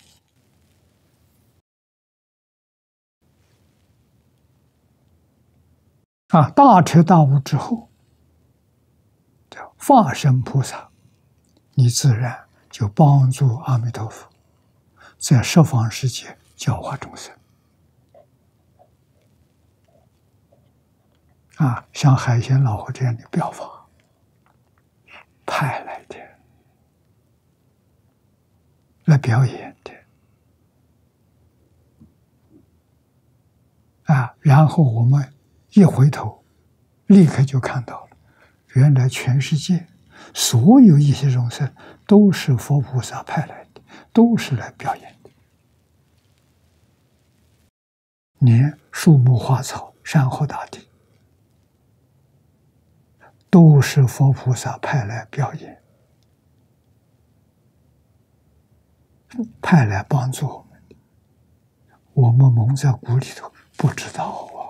啊，大彻大悟之后，叫化身菩萨，你自然就帮助阿弥陀佛在十方世界教化众生。啊，像海鲜老和这样的表法派来的，来表演的。啊，然后我们一回头，立刻就看到了，原来全世界所有一切众生都是佛菩萨派来的，都是来表演的。连树木花草、山河大地，都是佛菩萨派来表演。 派来帮助我们，我们蒙在鼓里头不知道啊。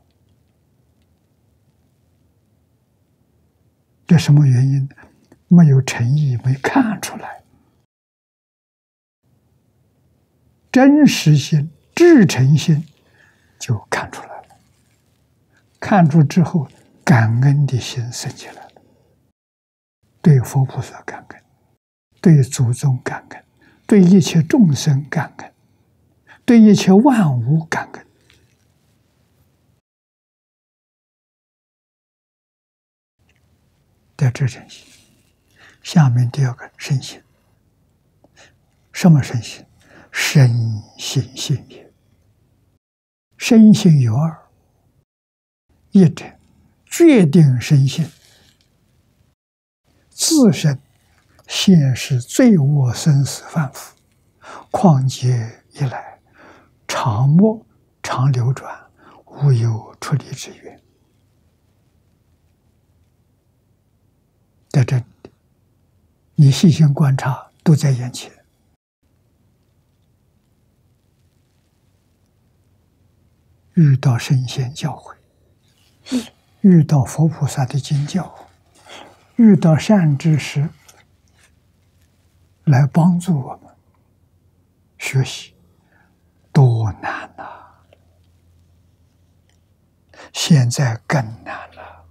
这什么原因？没有诚意，没看出来。真实心、至诚心就看出来了。看出之后，感恩的心生起来了，对佛菩萨感恩，对祖宗感恩，对一切众生感恩，对一切万物感恩。的至诚心。下面第二个深心，什么深心？深信心也。深信有二：一者决定深信，自身现是罪恶生死反复，况劫一来，常莫常流转，无有出离之缘。在这里，你细心观察，都在眼前。遇到圣贤教诲，遇到佛菩萨的经教，遇到善知识来帮助我们学习，多难呐！现在更难了。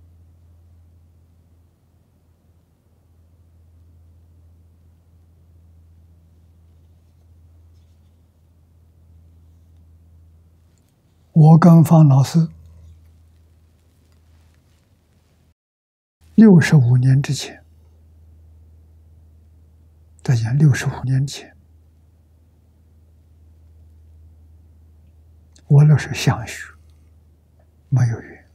我跟方老师六十五年之前，再讲六十五年前，我那是想学，没有缘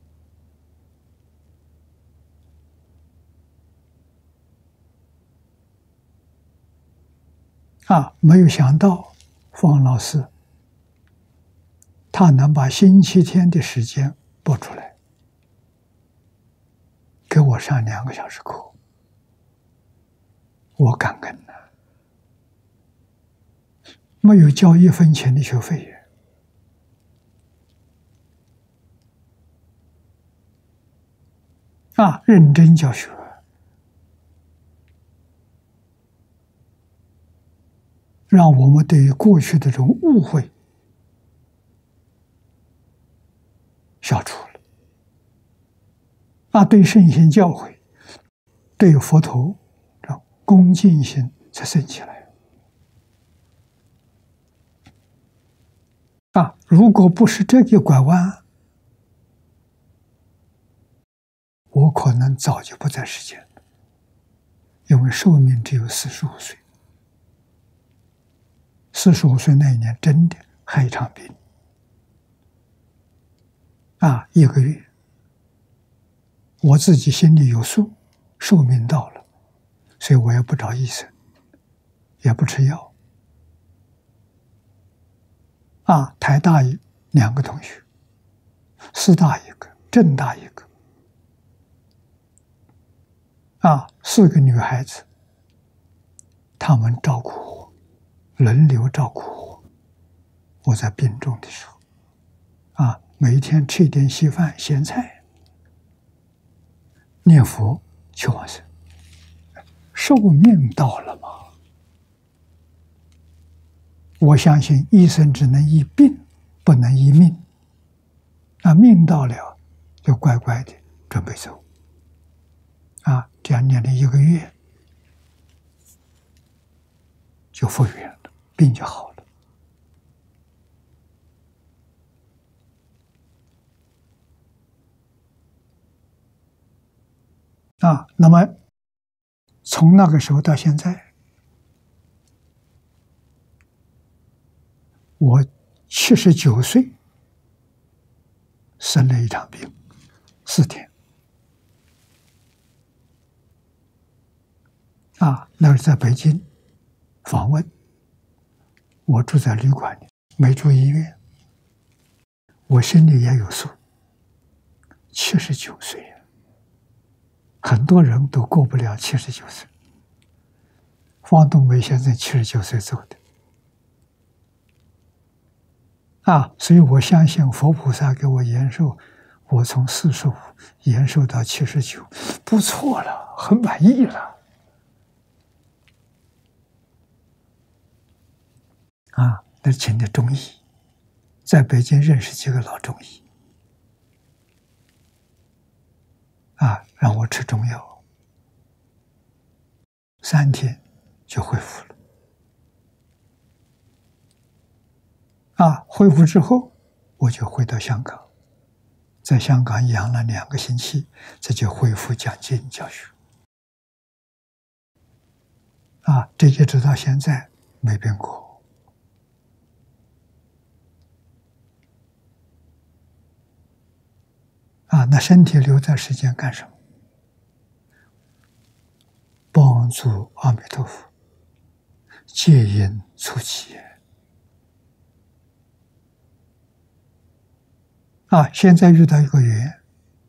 啊，没有想到方老师他能把星期天的时间拨出来，给我上两个小时课，我感恩呐，没有交一分钱的学费啊，认真教学，让我们对于过去的这种误会消除了，啊，对圣贤教诲，对佛陀这恭敬心才升起来。啊，如果不是这个拐弯，我可能早就不在世间了，因为寿命只有四十五岁。四十五岁那一年，真的害一场病，啊，一个月，我自己心里有数，寿命到了，所以我也不找医生，也不吃药。啊，台大一两个同学，师大一个，政大一个，啊，四个女孩子，她们照顾我，轮流照顾我。我在病重的时候，啊，每一天吃一点稀饭、咸菜，念佛求往生。寿命到了吗？我相信医生只能医病，不能医命。那命到了，就乖乖的准备走。啊，这样念了一个月，就复原了，病就好了。啊，那么从那个时候到现在，我七十九岁，生了一场病，四天。啊，那是在北京访问，我住在旅馆里，没住医院。我心里也有数，七十九岁了，很多人都过不了七十九岁。 方东梅先生七十九岁走的。啊，所以我相信佛菩萨给我延寿，我从四十五延寿到七十九，不错了，很满意了。啊，那请的中医，在北京认识几个老中医，啊，让我吃中药，三天就恢复了。啊，恢复之后，我就回到香港，在香港养了两个星期，这就恢复讲经教学。啊，这一直到现在没变过。啊，那身体留在世间干什么？帮助阿弥陀佛戒因除起。啊，现在遇到一个缘，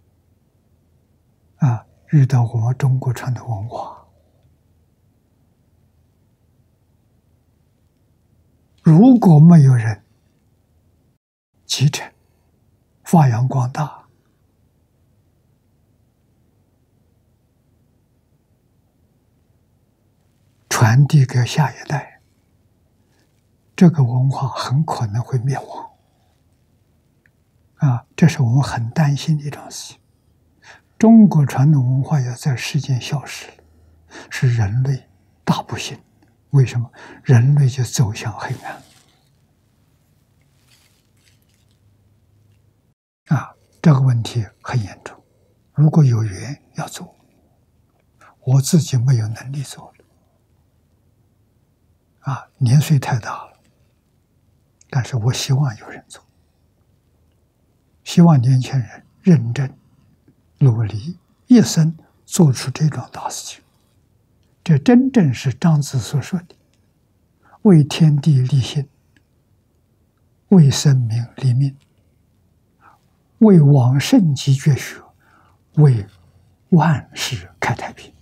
啊，遇到我们中国传统文化，如果没有人继承、发扬光大，传递给下一代，这个文化很可能会灭亡。啊，这是我们很担心的一桩事情。中国传统文化要在世间消失了，是人类大不幸。为什么？人类就走向黑暗。啊，这个问题很严重。如果有缘要做，我自己没有能力做了。啊，年岁太大了，但是我希望有人做，希望年轻人认真努力，一生做出这桩大事情。这真正是庄子所说的为天地立心，为生民立命，为往圣继绝学，为万世开太平，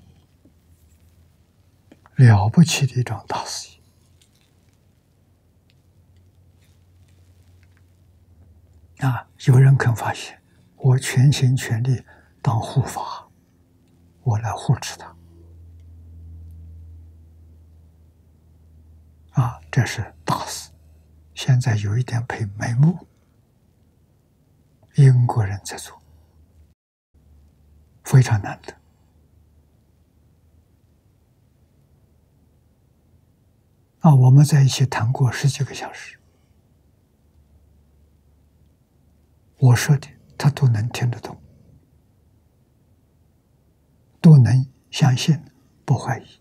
了不起的一桩大事情。啊，有人肯发现，我全心全力当护法，我来护持他。啊，这是大事。现在有一点配眉目，英国人在做，非常难得。啊，我们在一起谈过十几个小时，我说的他都能听得懂，都能相信，不怀疑。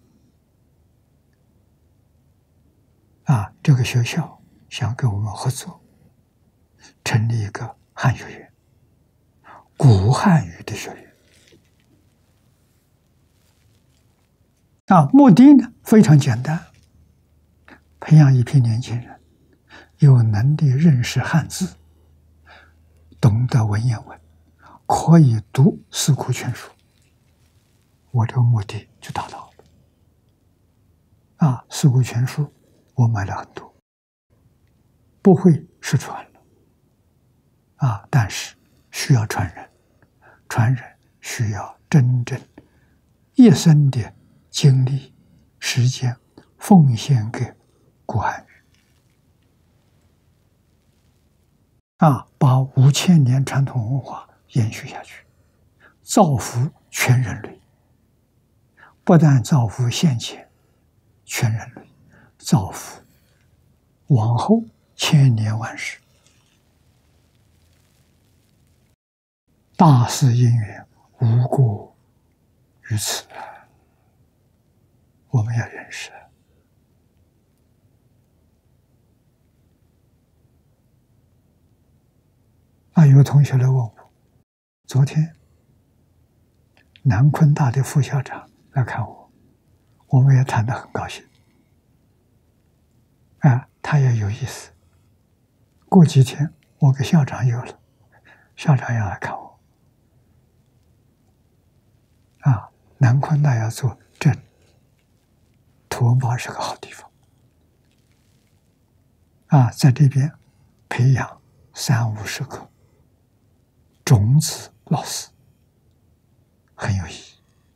啊，这个学校想跟我们合作，成立一个汉学院，古汉语的学院。啊，目的呢非常简单，培养一批年轻人，有能力认识汉字，懂得文言文，可以读《四库全书》，我这个目的就达到了。啊，《四库全书》我买了很多，不会失传了。啊，但是需要传人，传人需要真正一生的精力、时间奉献给古汉语。啊，把五千年传统文化延续下去，造福全人类。不但造福现前全人类，造福往后千年万世。大事因缘无过于此，我们要认识。啊，有个同学来问我，昨天南昆大的副校长来看我，我们也谈得很高兴。啊，他也有意思。过几天我给校长有了，校长要来看我。啊，南昆大要做正、土、 土文堡是个好地方啊，在这边培养三五十个种子老师，很有意义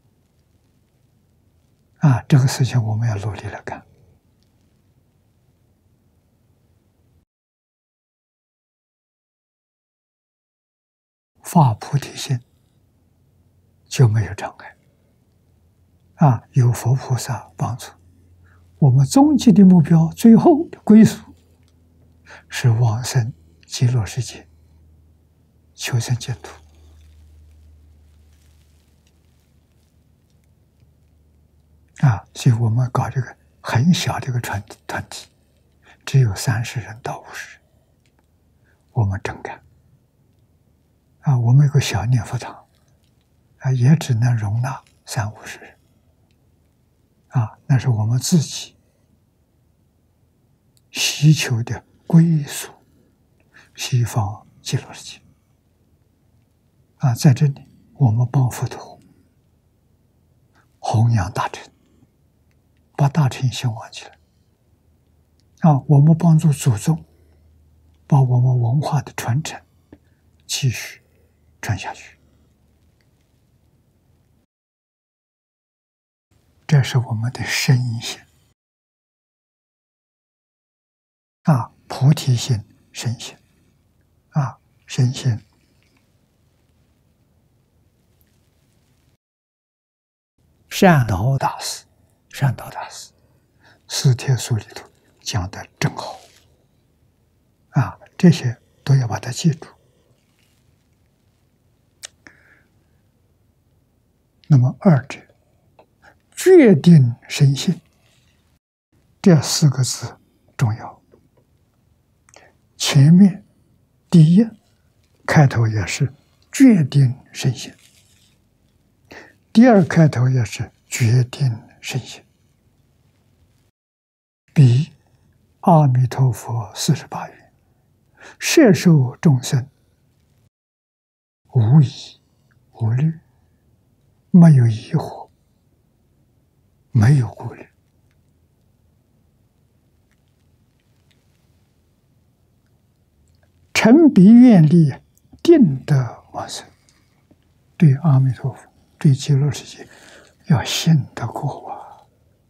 啊！这个事情我们要努力来干。发菩提心就没有障碍啊！有佛菩萨帮助，我们终极的目标，最后的归宿是往生极乐世界，求生净土。啊，所以我们搞这个很小的一个团团体，只有三十人到五十人，我们真干。啊，我们有个小念佛堂，啊，也只能容纳三五十人。啊，那是我们自己希求的归宿，西方极乐世界。啊，在这里我们帮佛陀弘扬大乘，把大乘兴旺起来。啊，我们帮助祖宗把我们文化的传承继续传下去，这是我们的身心啊，菩提心、身心啊，身心。善导大师，善导大师，四帖书里头讲的真好啊，这些都要把它记住。那么二者，决定生信，这四个字重要。前面第一开头也是决定生信，第二开头也是决定生信，比阿弥陀佛四十八愿，摄受众生无疑无虑，没有疑惑，没有顾虑。诚彼愿力，定得往生。对阿弥陀佛，对极乐世界，要信得过啊！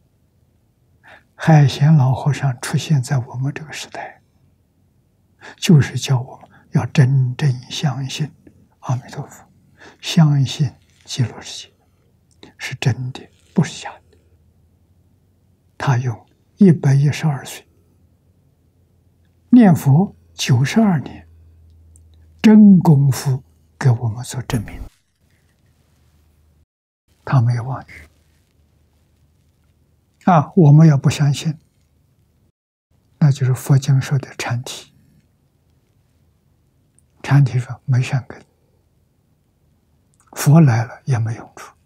海贤老和尚出现在我们这个时代，就是叫我们要真正相信阿弥陀佛，相信极乐世界是真的，不是假的。他用一百一十二岁念佛九十二年，真功夫给我们做证明。他没有忘记啊！我们要不相信，那就是佛经说的禅体。禅体说没善根，佛来了也没用处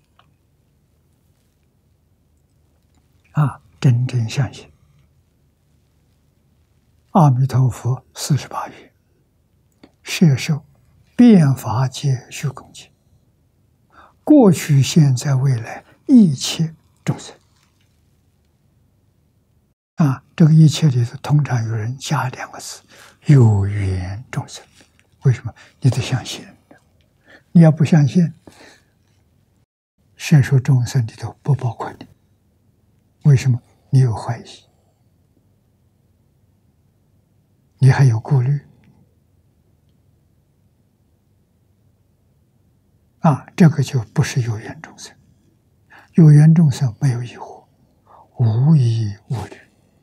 啊！真正相信阿弥陀佛四十八愿，摄受遍法界虚空界，过去、现在、未来一切众生啊！这个一切里头，通常有人加两个字：有缘众生。为什么？你得相信。你要不相信，摄受众生里头不包括你。为什么？你有怀疑，你还有顾虑啊！这个就不是有缘众生。有缘众生没有疑惑，无疑无虑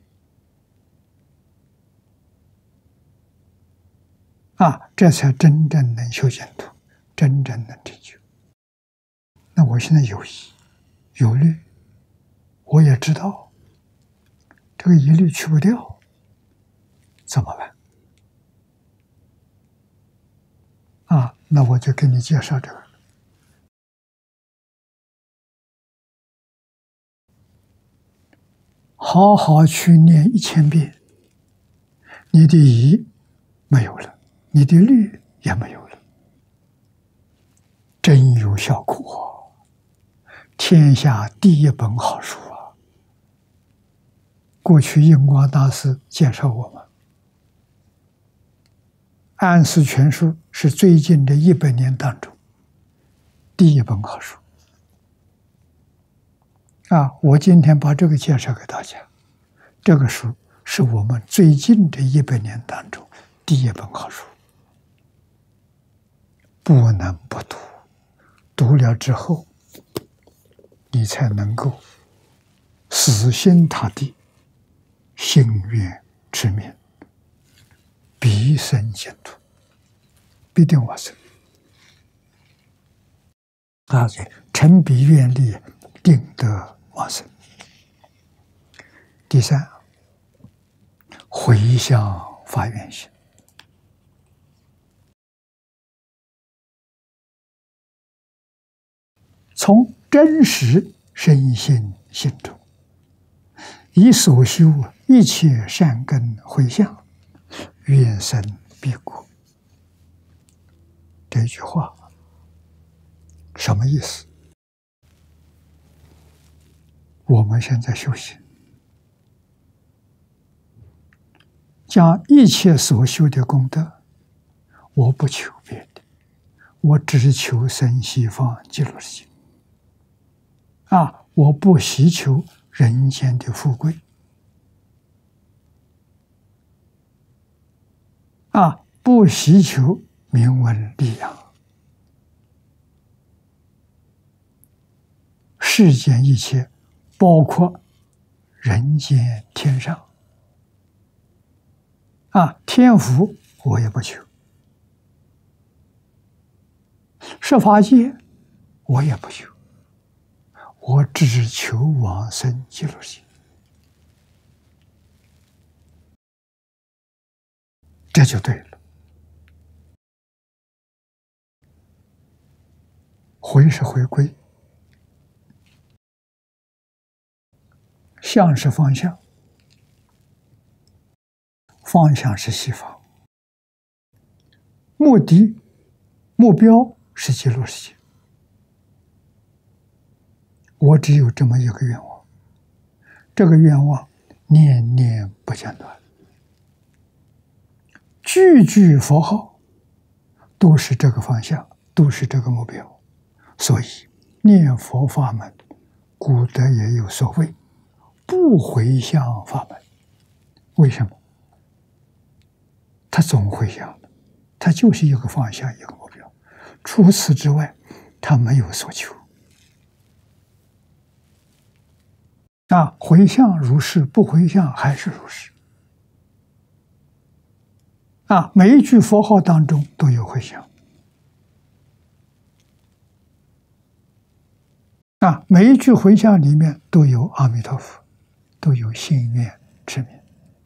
啊，这才真正能修净土，真正能成就。那我现在有疑有虑，我也知道这个疑虑去不掉，怎么办？啊，那我就给你介绍这个。好好去念一千遍，你的疑没有了，你的虑也没有了，真有效果，天下第一本好书啊！ 过去印光大师介绍我们，《安世全书》是最近的一百年当中第一本好书。啊，我今天把这个介绍给大家，这个书是我们最近的一百年当中第一本好书，不能不读，读了之后，你才能够死心塌地、心愿持名，毕生净土，必定往生。啊，诚彼愿力，定得往生。第三，回向发愿心。从真实深信心中，以所修一切善根回向，愿生彼国。这句话什么意思？我们现在修行，将一切所修的功德，我不求别的，我只求生西方极乐世界。啊，我不希求人间的富贵，啊，不希求名闻利养，世间一切，包括人间天上，啊，天福我也不求，十法界我也不求，我只求往生极乐世界。这就对了。回是回归，向是方向，方向是西方，目的目标是极乐世界。我只有这么一个愿望，这个愿望念念不间断，句句佛号都是这个方向，都是这个目标。所以念佛法门，古德也有所谓不回向法门。为什么？他总回向的，他就是一个方向，一个目标，除此之外他没有所求。啊，回向如是，不回向还是如是。啊，每一句佛号当中都有回向。啊，每一句回向里面都有阿弥陀佛，都有信愿持名。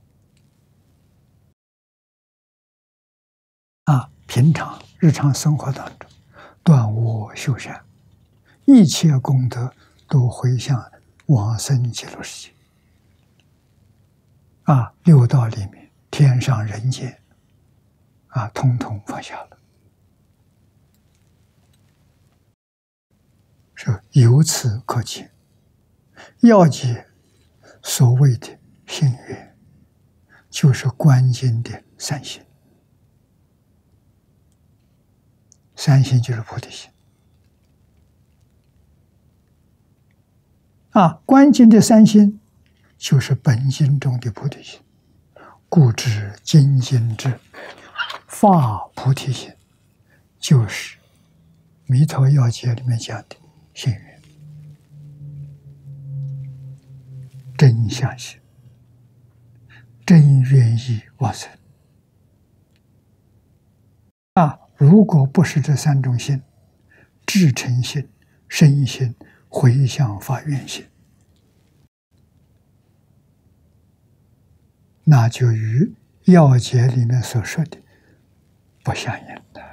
啊，平常日常生活当中，断恶修善，一切功德都回向往生极乐世界。啊，六道里面，天上人间，啊，统统放下了。是由此可见，要解所谓的信愿，就是观经的三心。三心就是菩提心。啊，观经的三心就是本经中的菩提心，故知精进之发菩提心，就是弥陀要解里面讲的信愿，真相信，真愿意往生。啊，如果不是这三种心，至诚心、身心、回向发愿心，那就与要解里面所说的不相应的。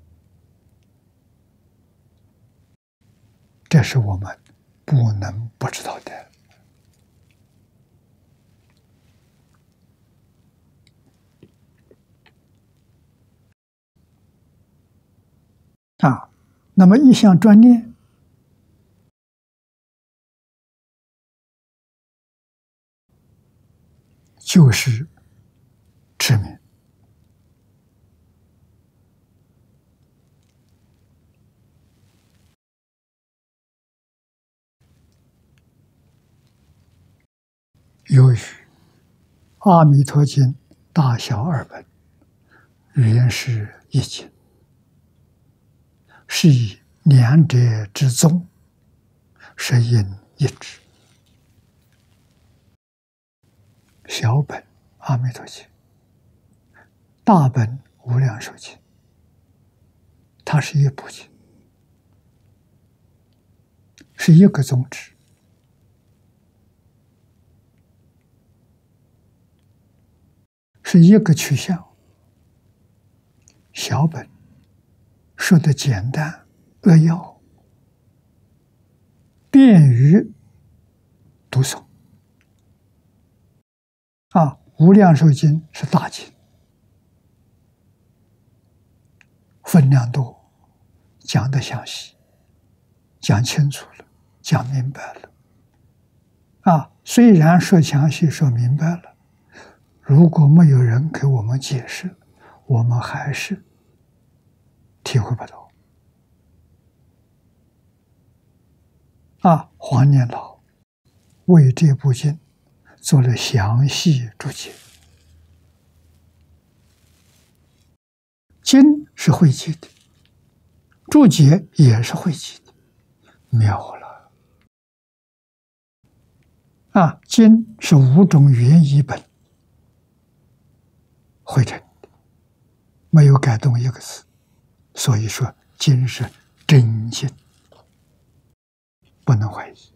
这是我们不能不知道的。啊，那么一项专念， 就是持名。由于《阿弥陀经》大小二本原是一经，是以两者之宗，是因一致。小本《阿弥陀经》，大本《无量寿经》，它是一部经，是一个宗旨。是一个取向。小本说的简单扼要，便于读诵。啊，无量寿经是大经，分量多，讲得详细，讲清楚了，讲明白了。啊，虽然说详细，说明白了，如果没有人给我们解释，我们还是体会不到。啊，黄念老为这部经做了详细注解。经是汇集的，注解也是汇集的，妙了。啊，经是五种原译本汇成的，没有改动一个字，所以说经是真经，不能怀疑。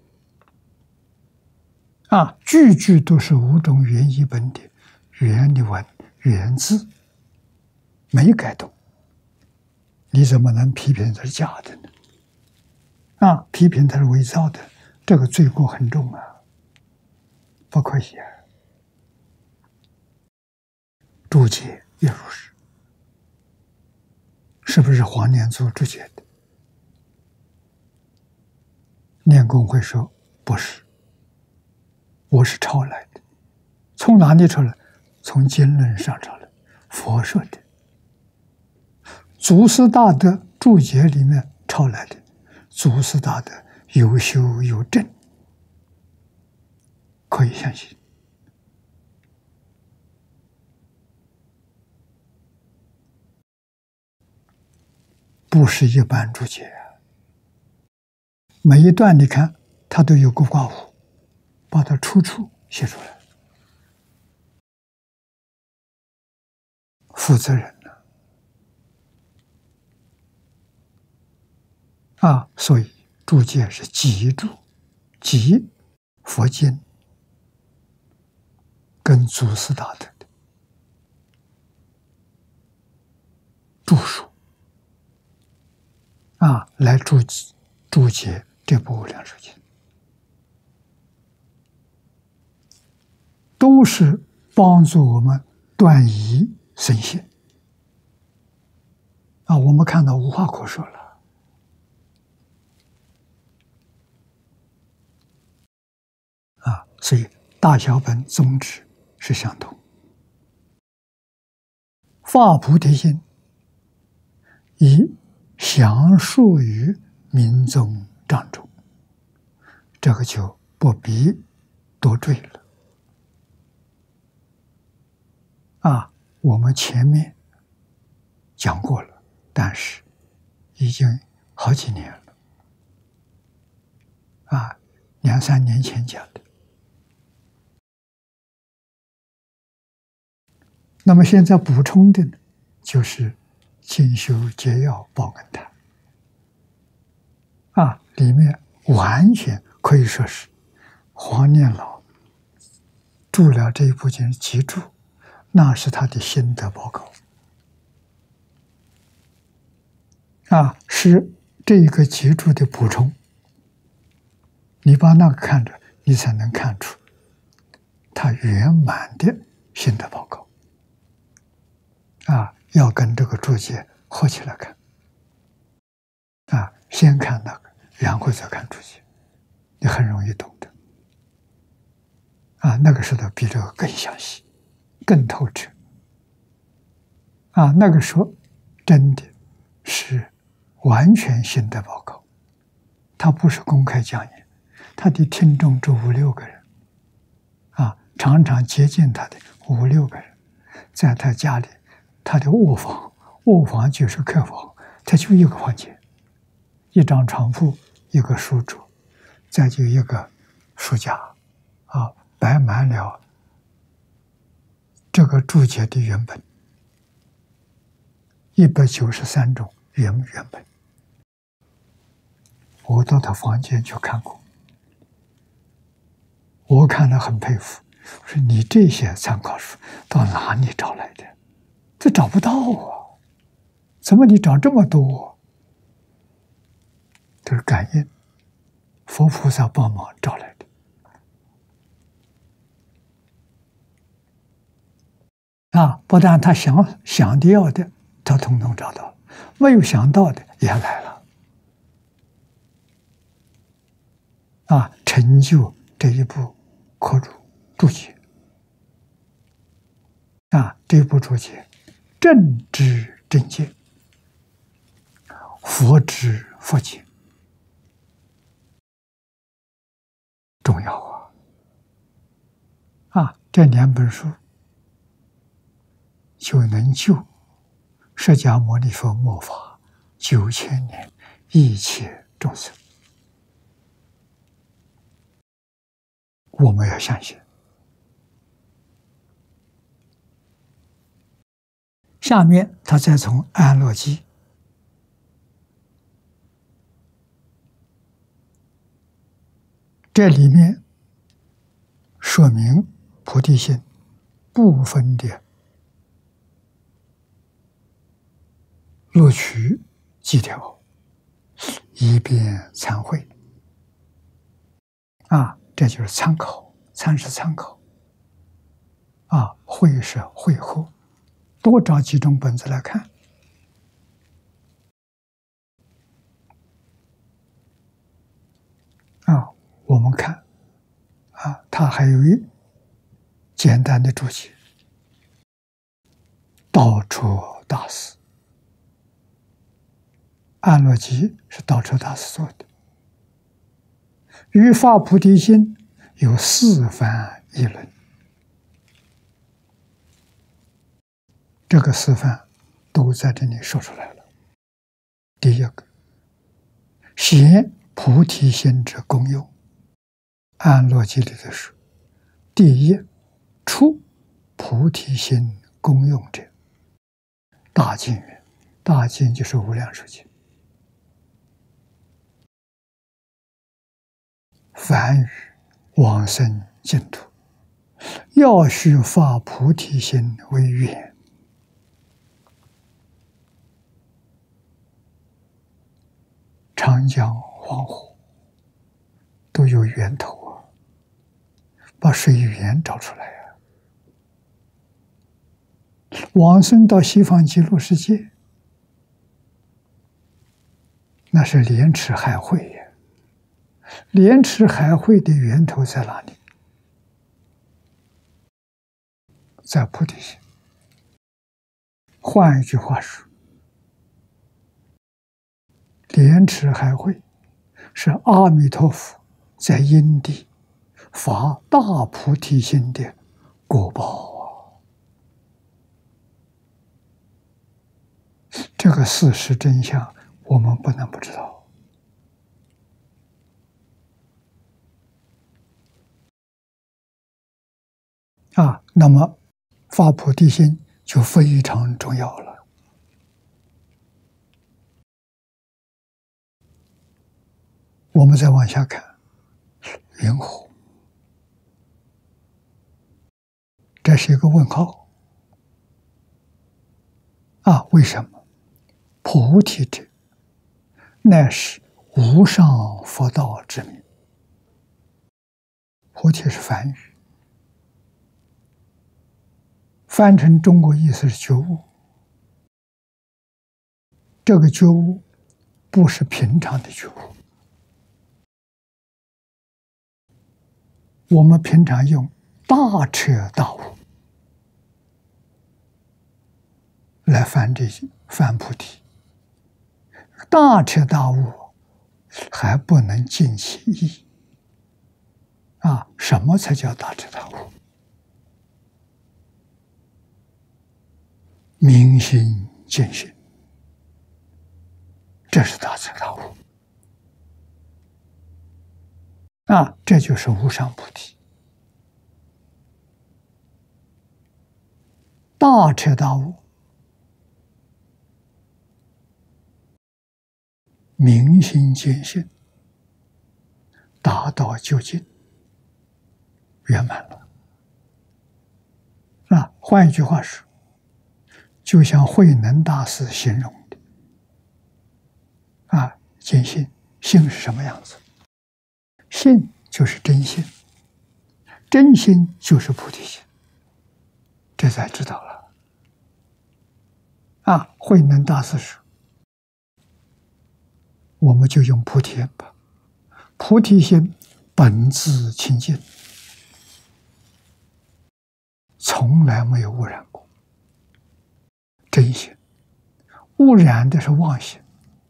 啊，句句都是五种原译本的原的文原字，没改动，你怎么能批评它是假的呢？啊，批评它是伪造的，这个罪过很重啊，不可以啊。注解也如是，是不是黄念祖注解的？念公会说不是，我是抄来的。从哪里抄来？从经论上抄来，佛说的。祖师大德注解里面抄来的，祖师大德有修有证，可以相信。不是一般注解啊，每一段你看，它都有个括弧，把它出处写出来，负责任呢。啊，所以注解是集注，集佛经跟祖师大德的著述啊，来注注解这部《无量寿经》，都是帮助我们断疑生信啊。我们看到无话可说了啊，所以大小本宗旨是相同。发菩提心，以详述于民众障中，这个就不必多赘了。啊，我们前面讲过了，但是已经好几年了，啊，两三年前讲的。那么现在补充的呢，就是进修节要报恩谈啊，里面完全可以说是黄念老注了这一部经集注，那是他的心得报告啊，是这一个集注的补充。你把那个看着，你才能看出他圆满的心得报告啊，要跟这个注解合起来看啊，先看那个，然后再看注解，你很容易懂的啊。那个时候比这个更详细。 更透彻。啊，那个时候真的是完全心得报告，他不是公开讲演，他的听众只五六个人，啊，常常接近他的五六个人，在他家里，他的卧房，卧房就是客房，他就一个房间，一张床铺，一个书桌，再就一个书架，啊，摆满了这个注解的原本。一百九十三种原原本，我到他房间去看过，我看了很佩服。我说你这些参考书到哪里找来的？这找不到啊！怎么你找这么多？这是感应，佛菩萨帮忙找来的。啊，不但他想想的要的，他统统找到，没有想到的也来了。啊，成就这一部课注注解。啊，这部注解正知正见，佛知佛见，重要啊！啊，这两本书就能救释迦牟尼佛末法九千年一切众生。我们要相信。下面他再从安乐记这里面说明菩提心部分的录取几条，以便参会。啊，这就是参考，参是参考，啊，会是会后，多找几种本子来看。啊，我们看，啊，它还有一简单的注解，道处大师，安乐集是道处大师做的。于发菩提心有四番议论，这个四番都在这里说出来了。第一个，显菩提心之功用，安乐集里的说，第一出菩提心功用者，大经云，大经就是无量寿经。凡语往生净土，要须发菩提心为源。长江、黄河都有源头啊，把水源找出来啊。往生到西方极乐世界，那是莲池海会呀。莲池海会的源头在哪里？在菩提心。换一句话说，莲池海会是阿弥陀佛在因地发大菩提心的果报啊！这个事实真相，我们不能不知道。啊，那么发菩提心就非常重要了。我们再往下看，云何？这是一个问号。啊，为什么？菩提者，乃是无上佛道之名。菩提是梵语，翻成中国意思是觉悟。这个觉悟不是平常的觉悟。我们平常用大彻大悟， 来翻这些翻菩提。大彻大悟还不能尽其意啊！什么才叫大彻大悟？明心见性，这是大彻大悟啊！这就是无上菩提。大彻大悟，明心见性，达到究竟，圆满了。啊，换一句话说，就像慧能大师形容的，啊，见性，性是什么样子？性就是真心，真心就是菩提心，这才知道了。啊，慧能大师说，我们就用菩提心吧。菩提心本自清净，从来没有污染过。真心污染的是妄心，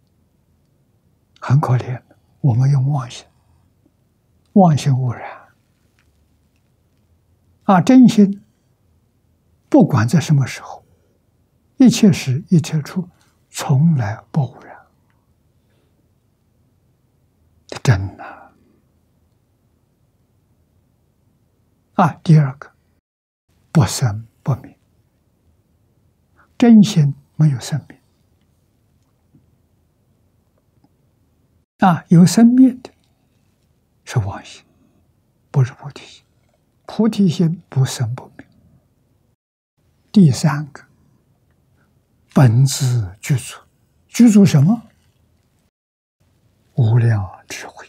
很可怜。我们用妄心，妄心污染。啊，真心不管在什么时候，一切时一切处，从来不污染。真的啊！第二个，不生不灭，真心没有生灭啊，有生灭的是妄心，不是菩提心。菩提心不生不灭。第三个，本自具足，具足什么？无量智慧，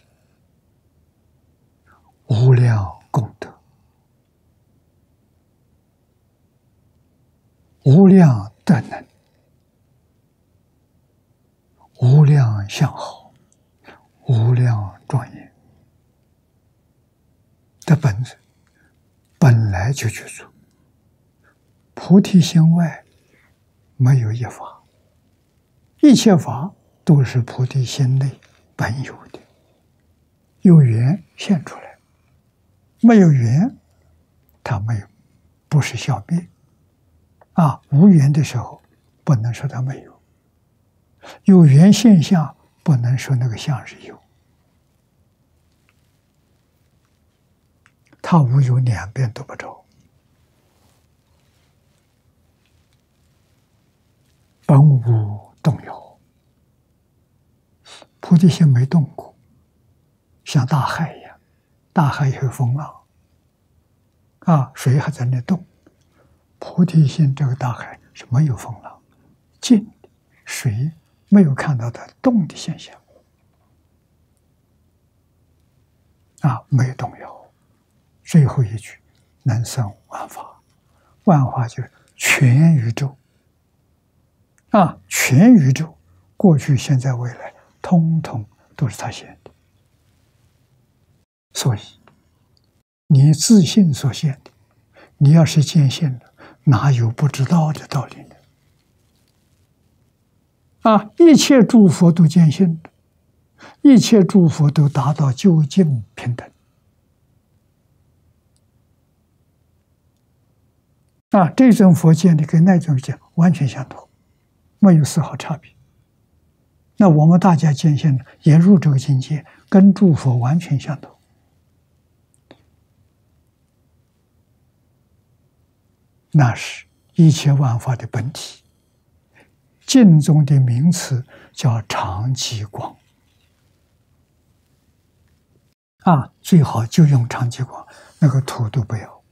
无量功德，无量德能，无量相好，无量庄严的本质，本来就具足。菩提心外没有一法，一切法都是菩提心内本有的，有缘现出来，没有缘，它没有，不是消灭。啊，无缘的时候，不能说它没有；有缘现象，不能说那个相是有。它无有两边都不着，本无动摇。菩提心没动过，像大海一样，大海有风浪，啊，水还在那动。菩提心这个大海是没有风浪，静的，水没有看到它动的现象，啊，没有动摇。最后一句，能生万法，万法就是全宇宙，啊，全宇宙，过去、现在、未来，通通都是他现的。所以，你自信所现的，你要是见性了，哪有不知道的道理呢？啊，一切诸佛都见性的，一切诸佛都达到究竟平等。啊，这种佛见的跟那种见完全相同，没有丝毫差别。那我们大家见性也入这个境界，跟诸佛完全相同。那是一切万法的本体。净中的名词叫常寂光。啊，最好就用常寂光，那个图都不要。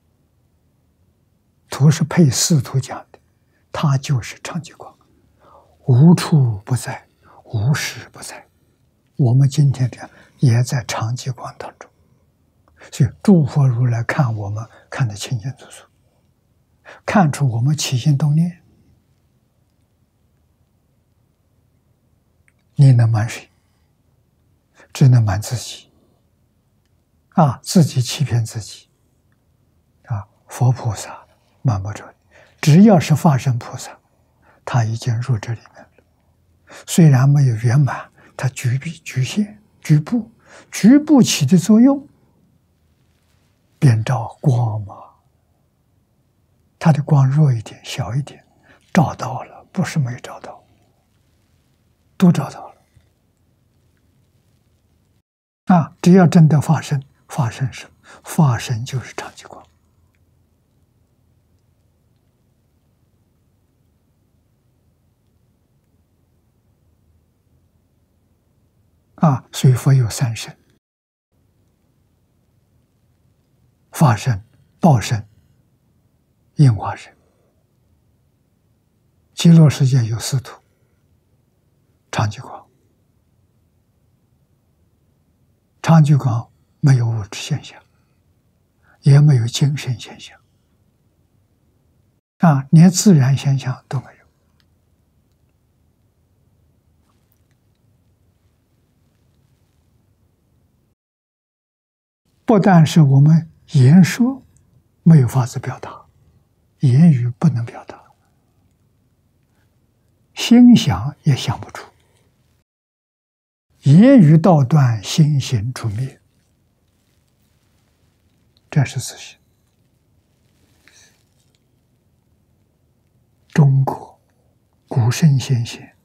图是配四图讲的，它就是常寂光，无处不在，无时不在。我们今天这样也在常寂光当中，所以诸佛如来看我们看得清清楚楚，看出我们起心动念。你能瞒谁？只能瞒自己。啊，自己欺骗自己。啊，佛菩萨瞒不着你，只要是法身菩萨， 他已经入这里面了。虽然没有圆满，它局部局限、局部、局部起的作用，便照光嘛。它的光弱一点、小一点，照到了，不是没有照到，都照到了。啊，只要真的发生，发生什么？发生就是常寂光。啊，所以佛有三身：法身、报身、应化身。极乐世界有四土：常寂光。常寂光没有物质现象，也没有精神现象，啊，连自然现象都没有。不但是我们言说没有法子表达，言语不能表达，心想也想不出。言语道断，心行出灭，这是自信。中国古圣先贤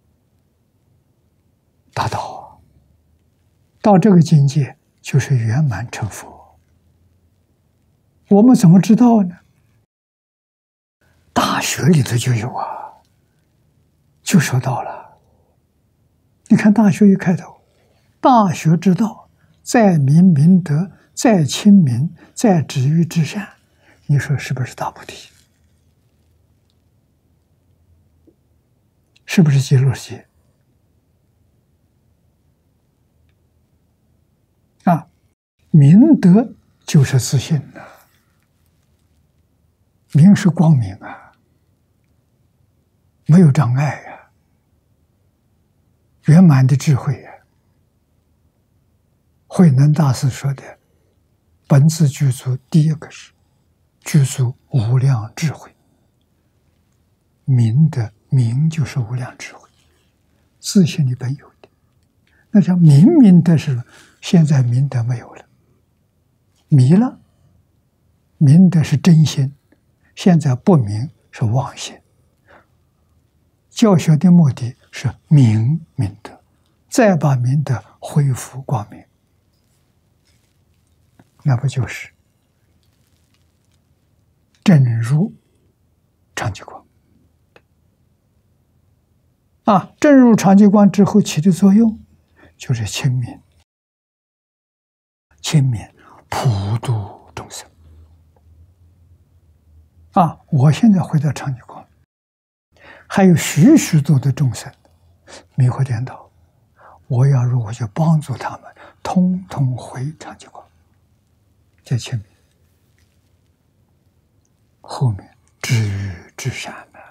达到到这个境界，就是圆满成佛。我们怎么知道呢？大学里头就有啊，就说到了。你看大学一开头，大学之道，在明明德，在亲民，在止于至善。你说是不是大菩提？是不是极乐世界？啊，明德就是自信呐、啊，明是光明啊，没有障碍呀、啊，圆满的智慧呀、啊。慧能大师说的，本自具足，第一个是具足无量智慧。明的明就是无量智慧，自信里本有的。那叫明明德是，现在明德没有了，迷了。明德是真心，现在不明是妄心。教学的目的是明明德，再把明德恢复光明，那不就是正入常寂光啊？正入常寂光之后起的作用，就是亲民，亲民普度众生啊！我现在回到常寂光，还有许许多的众生迷惑颠倒，我要如何去帮助他们，通通回常寂光？在前面，后面止于至善呢？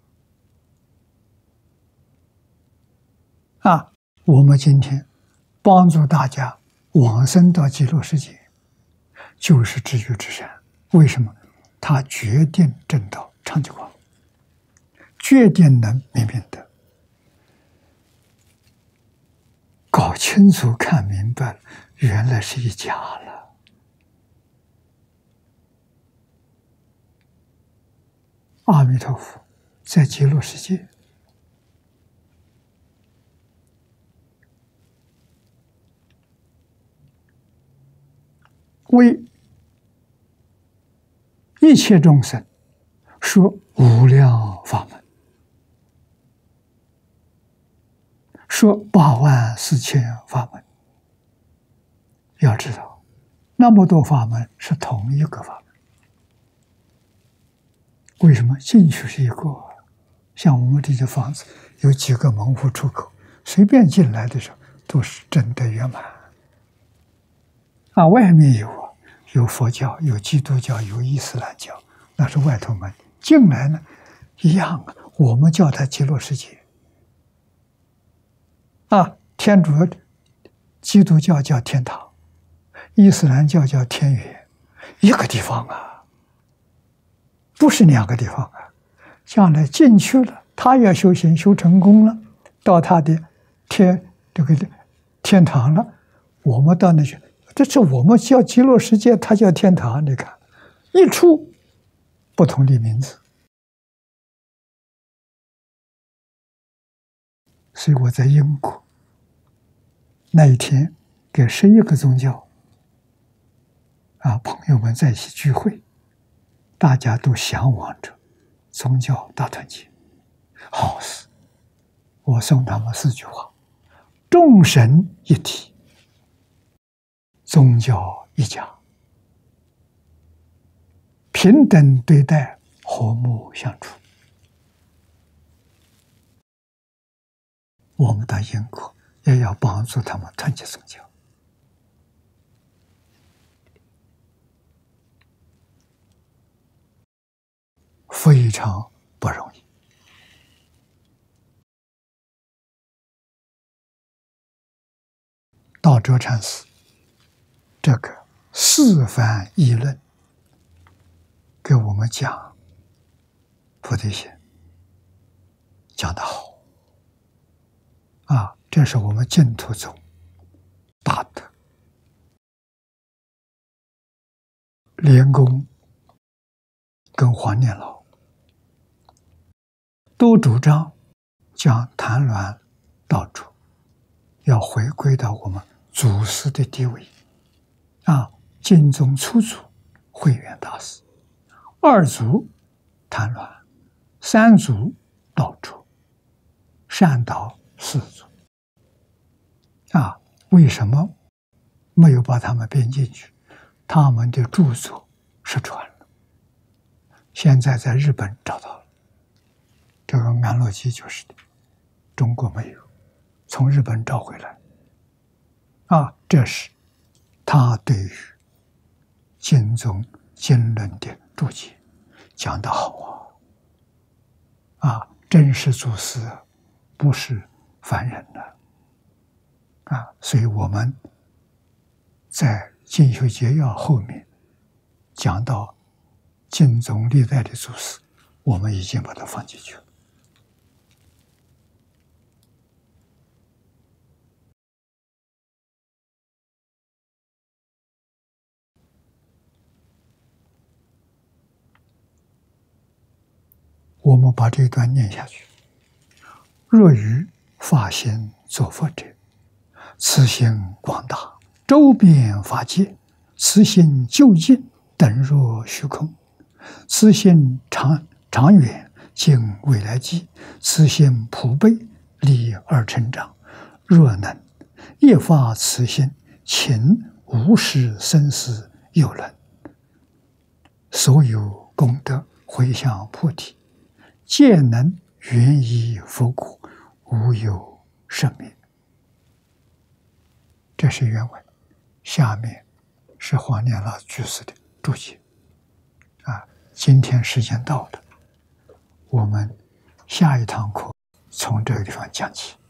啊，我们今天帮助大家往生到极乐世界，就是止于至善。为什么？他决定证到常寂光，决定能明明德，搞清楚看明白了，原来是一家了。阿弥陀佛在极乐世界为一切众生说无量法门，说八万四千法门。要知道，那么多法门是同一个法门。为什么进去是一个？像我们这些房子有几个门户出口，随便进来的时候都是真的圆满。啊，外面有啊，有佛教，有基督教，有伊斯兰教，那是外头门。进来呢，一样啊。我们叫它极乐世界。啊，天主、基督教叫天堂，伊斯兰教叫天园，一个地方啊。不是两个地方啊，将来进去了， 他要修行修成功了，到他的天这个天堂了，我们到那去，这是我们叫极乐世界，他叫天堂。你看，一出不同的名字。所以我在英国那一天，给十一个宗教啊朋友们在一起聚会，大家都向往着宗教大团结。好事，我送他们四句话：众神一体，宗教一家，平等对待，和睦相处。我们到英国也要帮助他们团结宗教，非常不容易。道哲禅师这个四番议论给我们讲菩提心，讲得好啊！这是我们净土宗大德莲公跟黄念老都主张将谭鸾道主要回归到我们祖师的地位啊！净宗初祖慧远大师，二祖谭鸾，三祖道主，善导四祖啊！为什么没有把他们编进去？他们的著作失传了，现在在日本找到了。这个安乐集就是的，中国没有，从日本找回来。啊，这是他对于净宗经论的注解，讲得好啊！啊，真是祖师，不是凡人的啊！所以我们在进修节要后面讲到净宗历代的祖师，我们已经把它放进去了。我们把这一段念下去：若于发心作佛者，此心广大，周遍法界；此心究竟，等若虚空；此心长长远，经未来际；此心普被，利而成长。若能一发此心，勤无始生死有能，所有功德回向菩提，皆能圆依佛果，无有生灭。这是原文，下面是黄念老居士的注解。啊，今天时间到了，我们下一堂课从这个地方讲起。